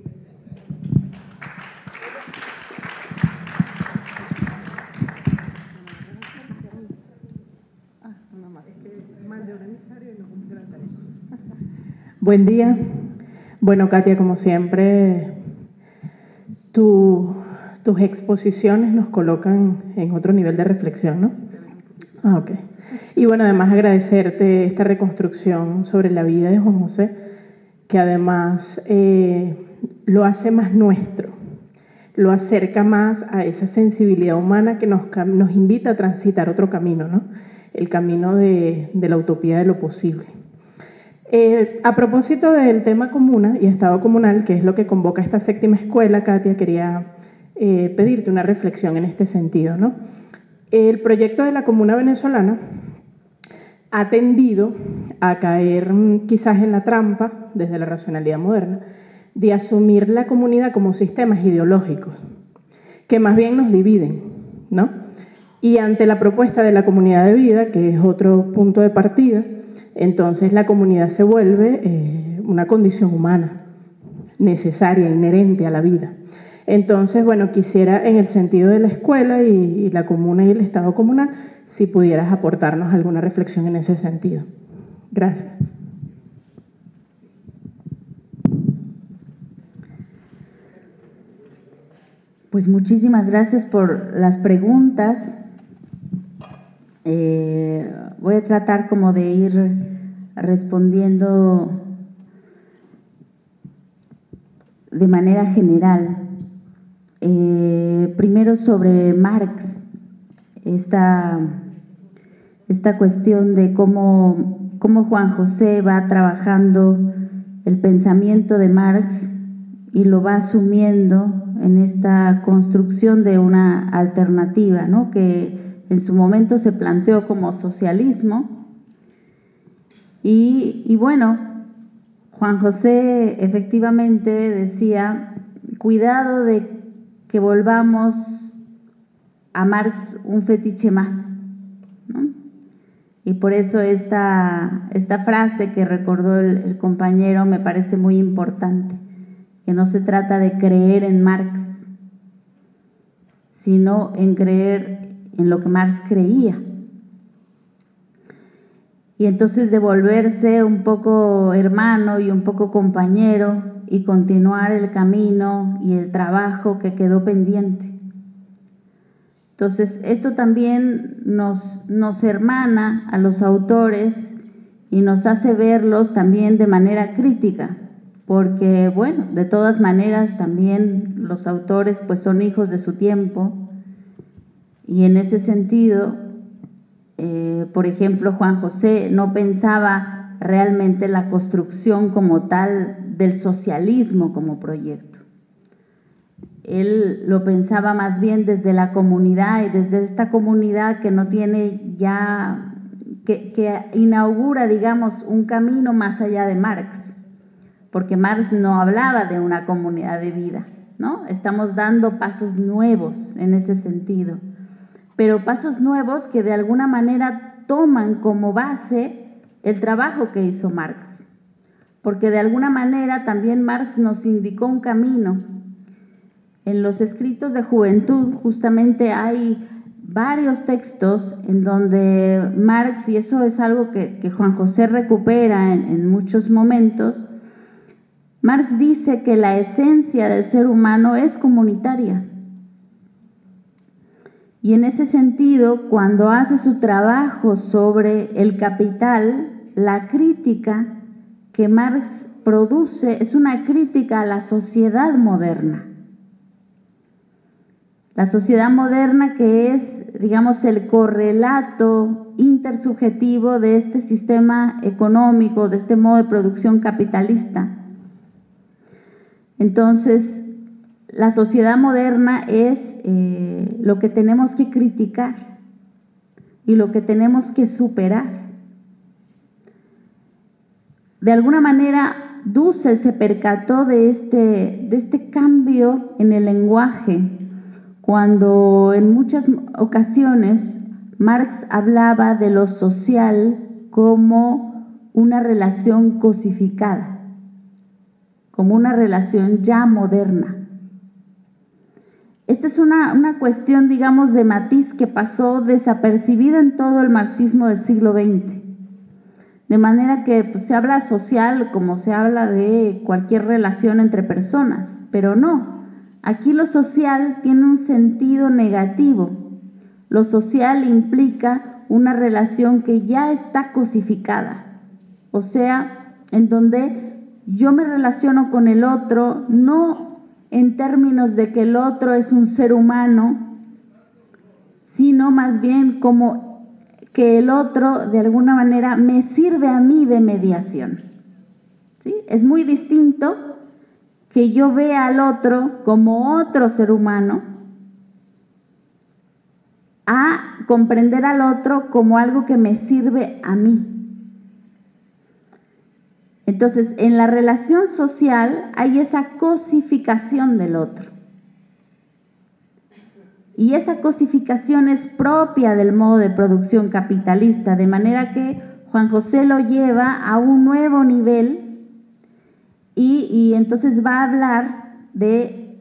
Speaker 9: Buen día. Bueno, Katia, como siempre, tus exposiciones nos colocan en otro nivel de reflexión, ¿no? Ah, ok. Y bueno, además agradecerte esta reconstrucción sobre la vida de Juan José, que además lo hace más nuestro, lo acerca más a esa sensibilidad humana que nos invita a transitar otro camino, ¿no? El camino de la utopía de lo posible. A propósito del tema comuna y estado comunal, que es lo que convoca esta séptima escuela, Katia, quería pedirte una reflexión en este sentido, ¿no? El proyecto de la comuna venezolana ha tendido a caer quizás en la trampa, desde la racionalidad moderna, de asumir la comunidad como sistemas ideológicos, que más bien nos dividen, ¿no? Y ante la propuesta de la comunidad de vida, que es otro punto de partida, entonces la comunidad se vuelve una condición humana, necesaria, inherente a la vida. Entonces, bueno, quisiera en el sentido de la escuela y la comuna y el estado comunal, si pudieras aportarnos alguna reflexión en ese sentido. Gracias.
Speaker 3: Pues muchísimas gracias por las preguntas. Voy a tratar como de ir respondiendo de manera general. Primero sobre Marx, esta cuestión de cómo Juan José va trabajando el pensamiento de Marx y lo va asumiendo en esta construcción de una alternativa, ¿no? Que en su momento se planteó como socialismo. Y bueno, Juan José efectivamente decía, cuidado de que volvamos a Marx un fetiche más, ¿no? Y por eso esta frase que recordó el compañero me parece muy importante, que no se trata de creer en Marx, sino en creer en lo que Marx creía. Y entonces de volverse un poco hermano y un poco compañero y continuar el camino y el trabajo que quedó pendiente. Entonces esto también nos hermana a los autores y nos hace verlos también de manera crítica, porque bueno, de todas maneras también los autores pues son hijos de su tiempo. Y en ese sentido, por ejemplo, Juan José no pensaba realmente la construcción como tal del socialismo como proyecto. Él lo pensaba más bien desde la comunidad y desde esta comunidad que no tiene ya, que inaugura, digamos, un camino más allá de Marx, porque Marx no hablaba de una comunidad de vida, ¿no? Estamos dando pasos nuevos en ese sentido, pero pasos nuevos que de alguna manera toman como base el trabajo que hizo Marx, porque de alguna manera también Marx nos indicó un camino. En los escritos de juventud justamente hay varios textos en donde Marx, y eso es algo que Juan José recupera en muchos momentos, Marx dice que la esencia del ser humano es comunitaria. Y en ese sentido, cuando hace su trabajo sobre el capital, la crítica que Marx produce es una crítica a la sociedad moderna. La sociedad moderna, que es, digamos, el correlato intersubjetivo de este sistema económico, de este modo de producción capitalista. Entonces, la sociedad moderna es lo que tenemos que criticar y lo que tenemos que superar. De alguna manera, Dussel se percató de este cambio en el lenguaje, cuando en muchas ocasiones Marx hablaba de lo social como una relación cosificada, como una relación ya moderna. Esta es una cuestión, digamos, de matiz que pasó desapercibida en todo el marxismo del siglo XX. De manera que pues, se habla social como se habla de cualquier relación entre personas, pero no. Aquí lo social tiene un sentido negativo. Lo social implica una relación que ya está cosificada, o sea, en donde yo me relaciono con el otro no en términos de que el otro es un ser humano, sino más bien como que el otro de alguna manera me sirve a mí de mediación. ¿Sí? Es muy distinto que yo vea al otro como otro ser humano a comprender al otro como algo que me sirve a mí. Entonces, en la relación social hay esa cosificación del otro. Y esa cosificación es propia del modo de producción capitalista, de manera que Juan José lo lleva a un nuevo nivel y entonces va a hablar de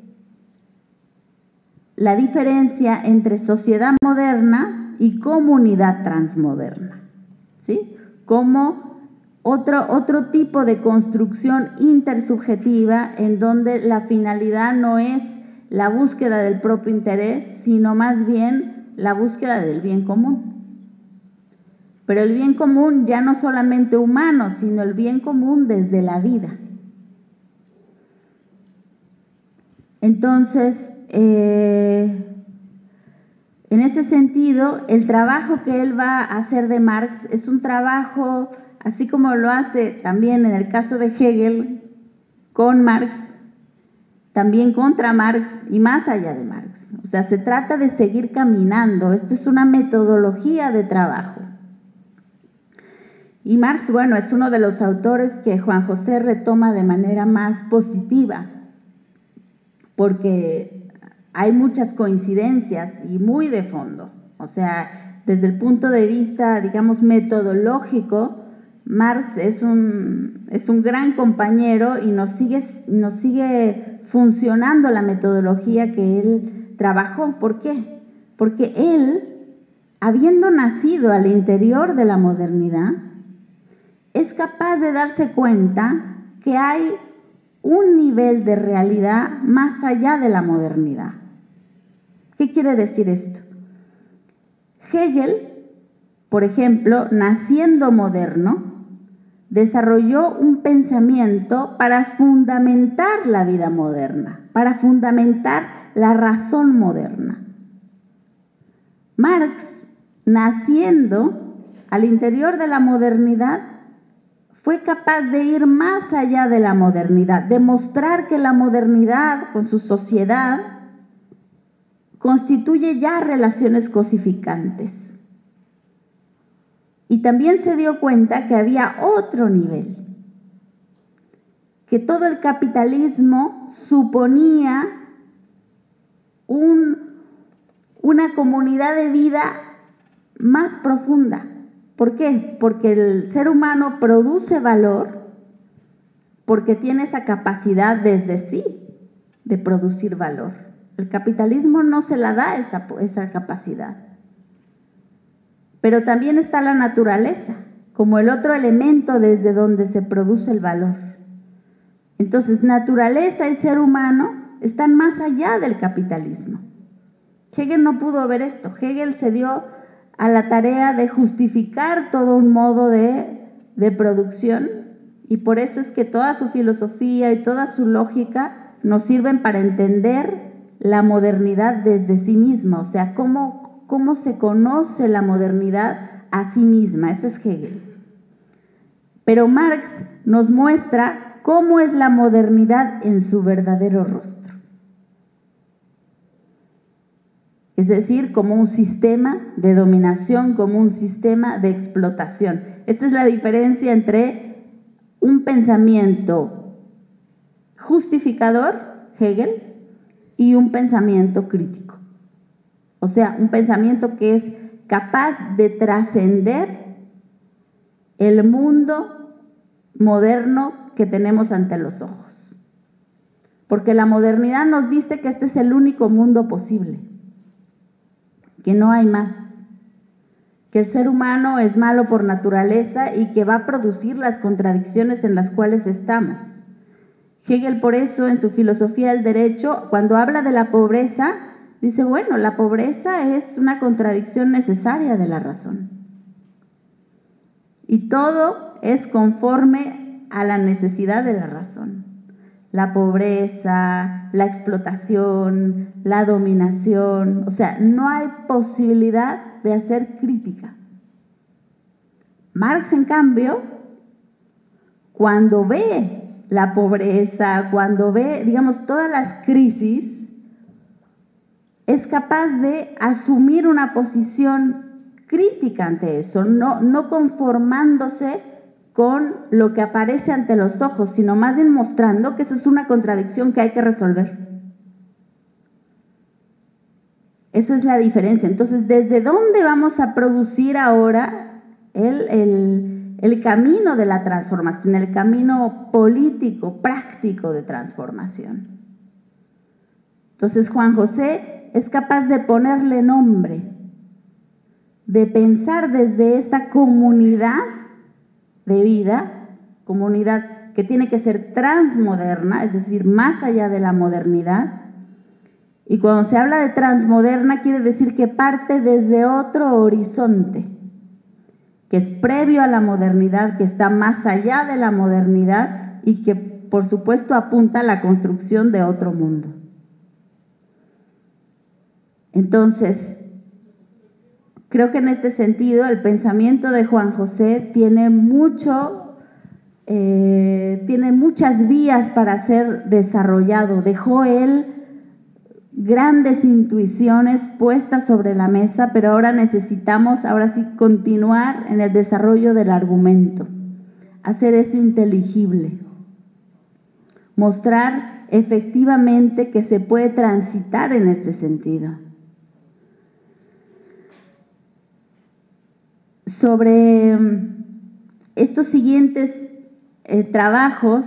Speaker 3: la diferencia entre sociedad moderna y comunidad transmoderna, ¿sí? Como otro tipo de construcción intersubjetiva en donde la finalidad no es la búsqueda del propio interés, sino más bien la búsqueda del bien común. Pero el bien común ya no solamente humano, sino el bien común desde la vida. Entonces, en ese sentido, el trabajo que él va a hacer de Marx es un trabajo, así como lo hace también en el caso de Hegel, con Marx, también contra Marx y más allá de Marx. O sea, se trata de seguir caminando. Esto es una metodología de trabajo. Y Marx, bueno, es uno de los autores que Juan José retoma de manera más positiva, porque hay muchas coincidencias y muy de fondo. O sea, desde el punto de vista, digamos, metodológico, Marx es un gran compañero y nos sigue funcionando la metodología que él trabajó. ¿Por qué? Porque él, habiendo nacido al interior de la modernidad, es capaz de darse cuenta que hay un nivel de realidad más allá de la modernidad. ¿Qué quiere decir esto? Hegel, por ejemplo, naciendo moderno, desarrolló un pensamiento para fundamentar la vida moderna, para fundamentar la razón moderna. Marx, naciendo al interior de la modernidad, fue capaz de ir más allá de la modernidad, de mostrar que la modernidad con su sociedad constituye ya relaciones cosificantes. Y también se dio cuenta que había otro nivel, que todo el capitalismo suponía una comunidad de vida más profunda. ¿Por qué? Porque el ser humano produce valor, porque tiene esa capacidad desde sí de producir valor. El capitalismo no se la da esa capacidad. Pero también está la naturaleza, como el otro elemento desde donde se produce el valor. Entonces, naturaleza y ser humano están más allá del capitalismo. Hegel no pudo ver esto. Hegel se dio a la tarea de justificar todo un modo de producción, y por eso es que toda su filosofía y toda su lógica nos sirven para entender la modernidad desde sí misma, o sea, cómo se conoce la modernidad a sí misma, eso es Hegel. Pero Marx nos muestra cómo es la modernidad en su verdadero rostro. Es decir, como un sistema de dominación, como un sistema de explotación. Esta es la diferencia entre un pensamiento justificador, Hegel, y un pensamiento crítico. O sea, un pensamiento que es capaz de trascender el mundo moderno que tenemos ante los ojos. Porque la modernidad nos dice que este es el único mundo posible, que no hay más, que el ser humano es malo por naturaleza y que va a producir las contradicciones en las cuales estamos. Hegel, por eso, en su filosofía del derecho, cuando habla de la pobreza, dice, bueno, la pobreza es una contradicción necesaria de la razón. Y todo es conforme a la necesidad de la razón. La pobreza, la explotación, la dominación, o sea, no hay posibilidad de hacer crítica. Marx, en cambio, cuando ve la pobreza, cuando ve, digamos, todas las crisis, es capaz de asumir una posición crítica ante eso, no conformándose con lo que aparece ante los ojos, sino más bien mostrando que eso es una contradicción que hay que resolver. Eso es la diferencia. Entonces, ¿desde dónde vamos a producir ahora el camino de la transformación, el camino político, práctico de transformación? Entonces, Juan José es capaz de ponerle nombre, de pensar desde esta comunidad de vida, comunidad que tiene que ser transmoderna, es decir, más allá de la modernidad. Y cuando se habla de transmoderna quiere decir que parte desde otro horizonte, que es previo a la modernidad, que está más allá de la modernidad y que, por supuesto, apunta a la construcción de otro mundo. Entonces, creo que en este sentido el pensamiento de Juan José tiene muchas vías para ser desarrollado. Dejó él grandes intuiciones puestas sobre la mesa, pero ahora necesitamos, ahora sí, continuar en el desarrollo del argumento, hacer eso inteligible, mostrar efectivamente que se puede transitar en este sentido. Sobre estos siguientes trabajos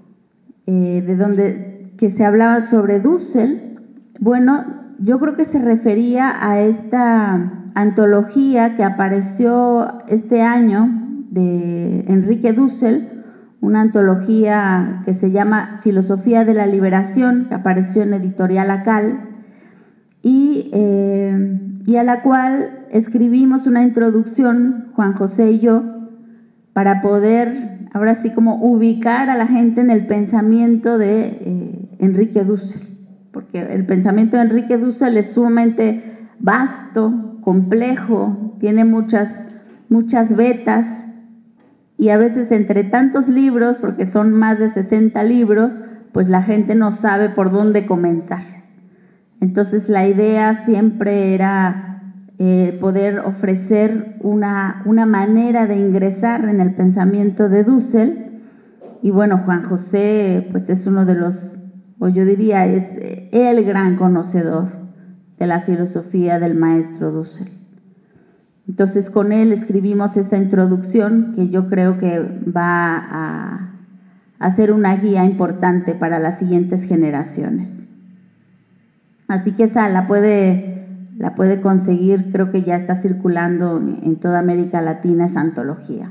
Speaker 3: que se hablaba sobre Dussel, bueno, yo creo que se refería a esta antología que apareció este año de Enrique Dussel, una antología que se llama Filosofía de la Liberación, que apareció en Editorial Acal, y a la cual escribimos una introducción, Juan José y yo, para poder, ahora sí, como ubicar a la gente en el pensamiento de Enrique Dussel, porque el pensamiento de Enrique Dussel es sumamente vasto, complejo, tiene muchas vetas, y a veces entre tantos libros, porque son más de 60 libros, pues la gente no sabe por dónde comenzar. Entonces la idea siempre era poder ofrecer una manera de ingresar en el pensamiento de Dussel. Y bueno, Juan José pues es uno de los, o yo diría es el gran conocedor de la filosofía del maestro Dussel. Entonces con él escribimos esa introducción que yo creo que va a ser una guía importante para las siguientes generaciones. Así que esa la puede conseguir, creo que ya está circulando en toda América Latina esa antología.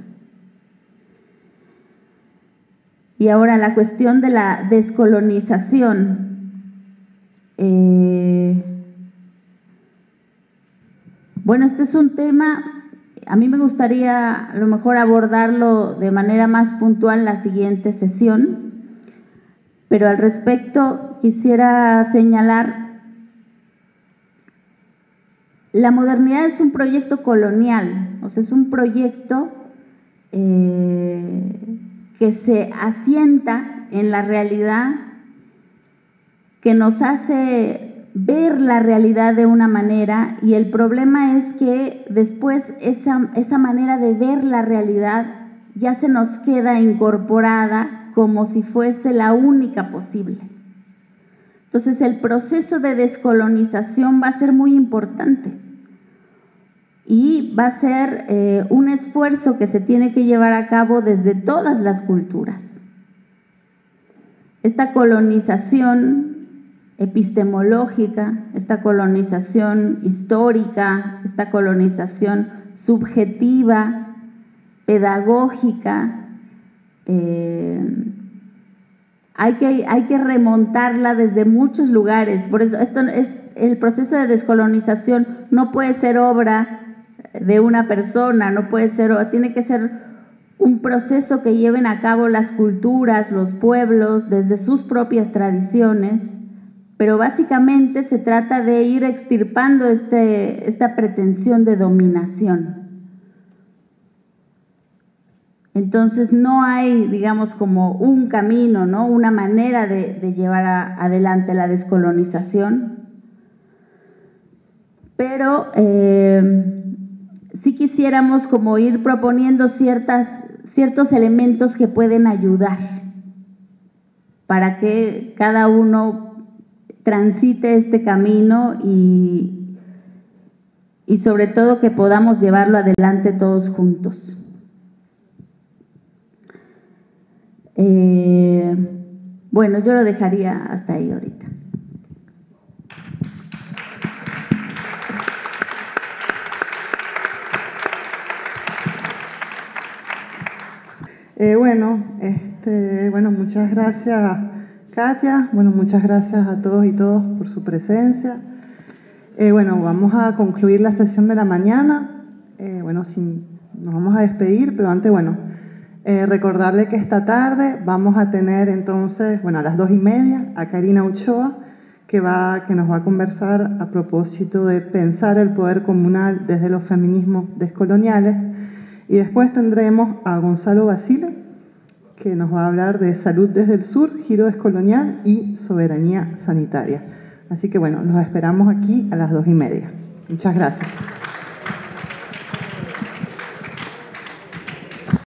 Speaker 3: Y ahora la cuestión de la descolonización. Bueno, este es un tema, a mí me gustaría a lo mejor abordarlo de manera más puntual en la siguiente sesión, pero al respecto quisiera señalar La modernidad es un proyecto colonial, o sea, es un proyecto que se asienta en la realidad, que nos hace ver la realidad de una manera, y el problema es que después esa manera de ver la realidad ya se nos queda incorporada como si fuese la única posible. Entonces el proceso de descolonización va a ser muy importante y va a ser un esfuerzo que se tiene que llevar a cabo desde todas las culturas. Esta colonización epistemológica, esta colonización histórica, esta colonización subjetiva, pedagógica, hay que remontarla desde muchos lugares. Por eso el proceso de descolonización no puede ser obra de una persona, no puede ser, tiene que ser un proceso que lleven a cabo las culturas, los pueblos, desde sus propias tradiciones, pero básicamente se trata de ir extirpando esta pretensión de dominación. Entonces no hay, digamos, como un camino, ¿no? Una manera de llevar adelante la descolonización, pero sí quisiéramos como ir proponiendo ciertos elementos que pueden ayudar para que cada uno transite este camino y sobre todo que podamos llevarlo adelante todos juntos. Bueno, yo lo dejaría hasta ahí ahorita.
Speaker 1: Bueno, muchas gracias, Katia. Bueno, muchas gracias a todos y todas por su presencia. Bueno, vamos a concluir la sesión de la mañana. Nos vamos a despedir, pero antes, recordarle que esta tarde vamos a tener entonces, a las 2:30, a Karina Ochoa, que nos va a conversar a propósito de pensar el poder comunal desde los feminismos descoloniales. Y después tendremos a Gonzalo Basile, que nos va a hablar de salud desde el sur, giro descolonial y soberanía sanitaria. Así que los esperamos aquí a las 2:30. Muchas gracias.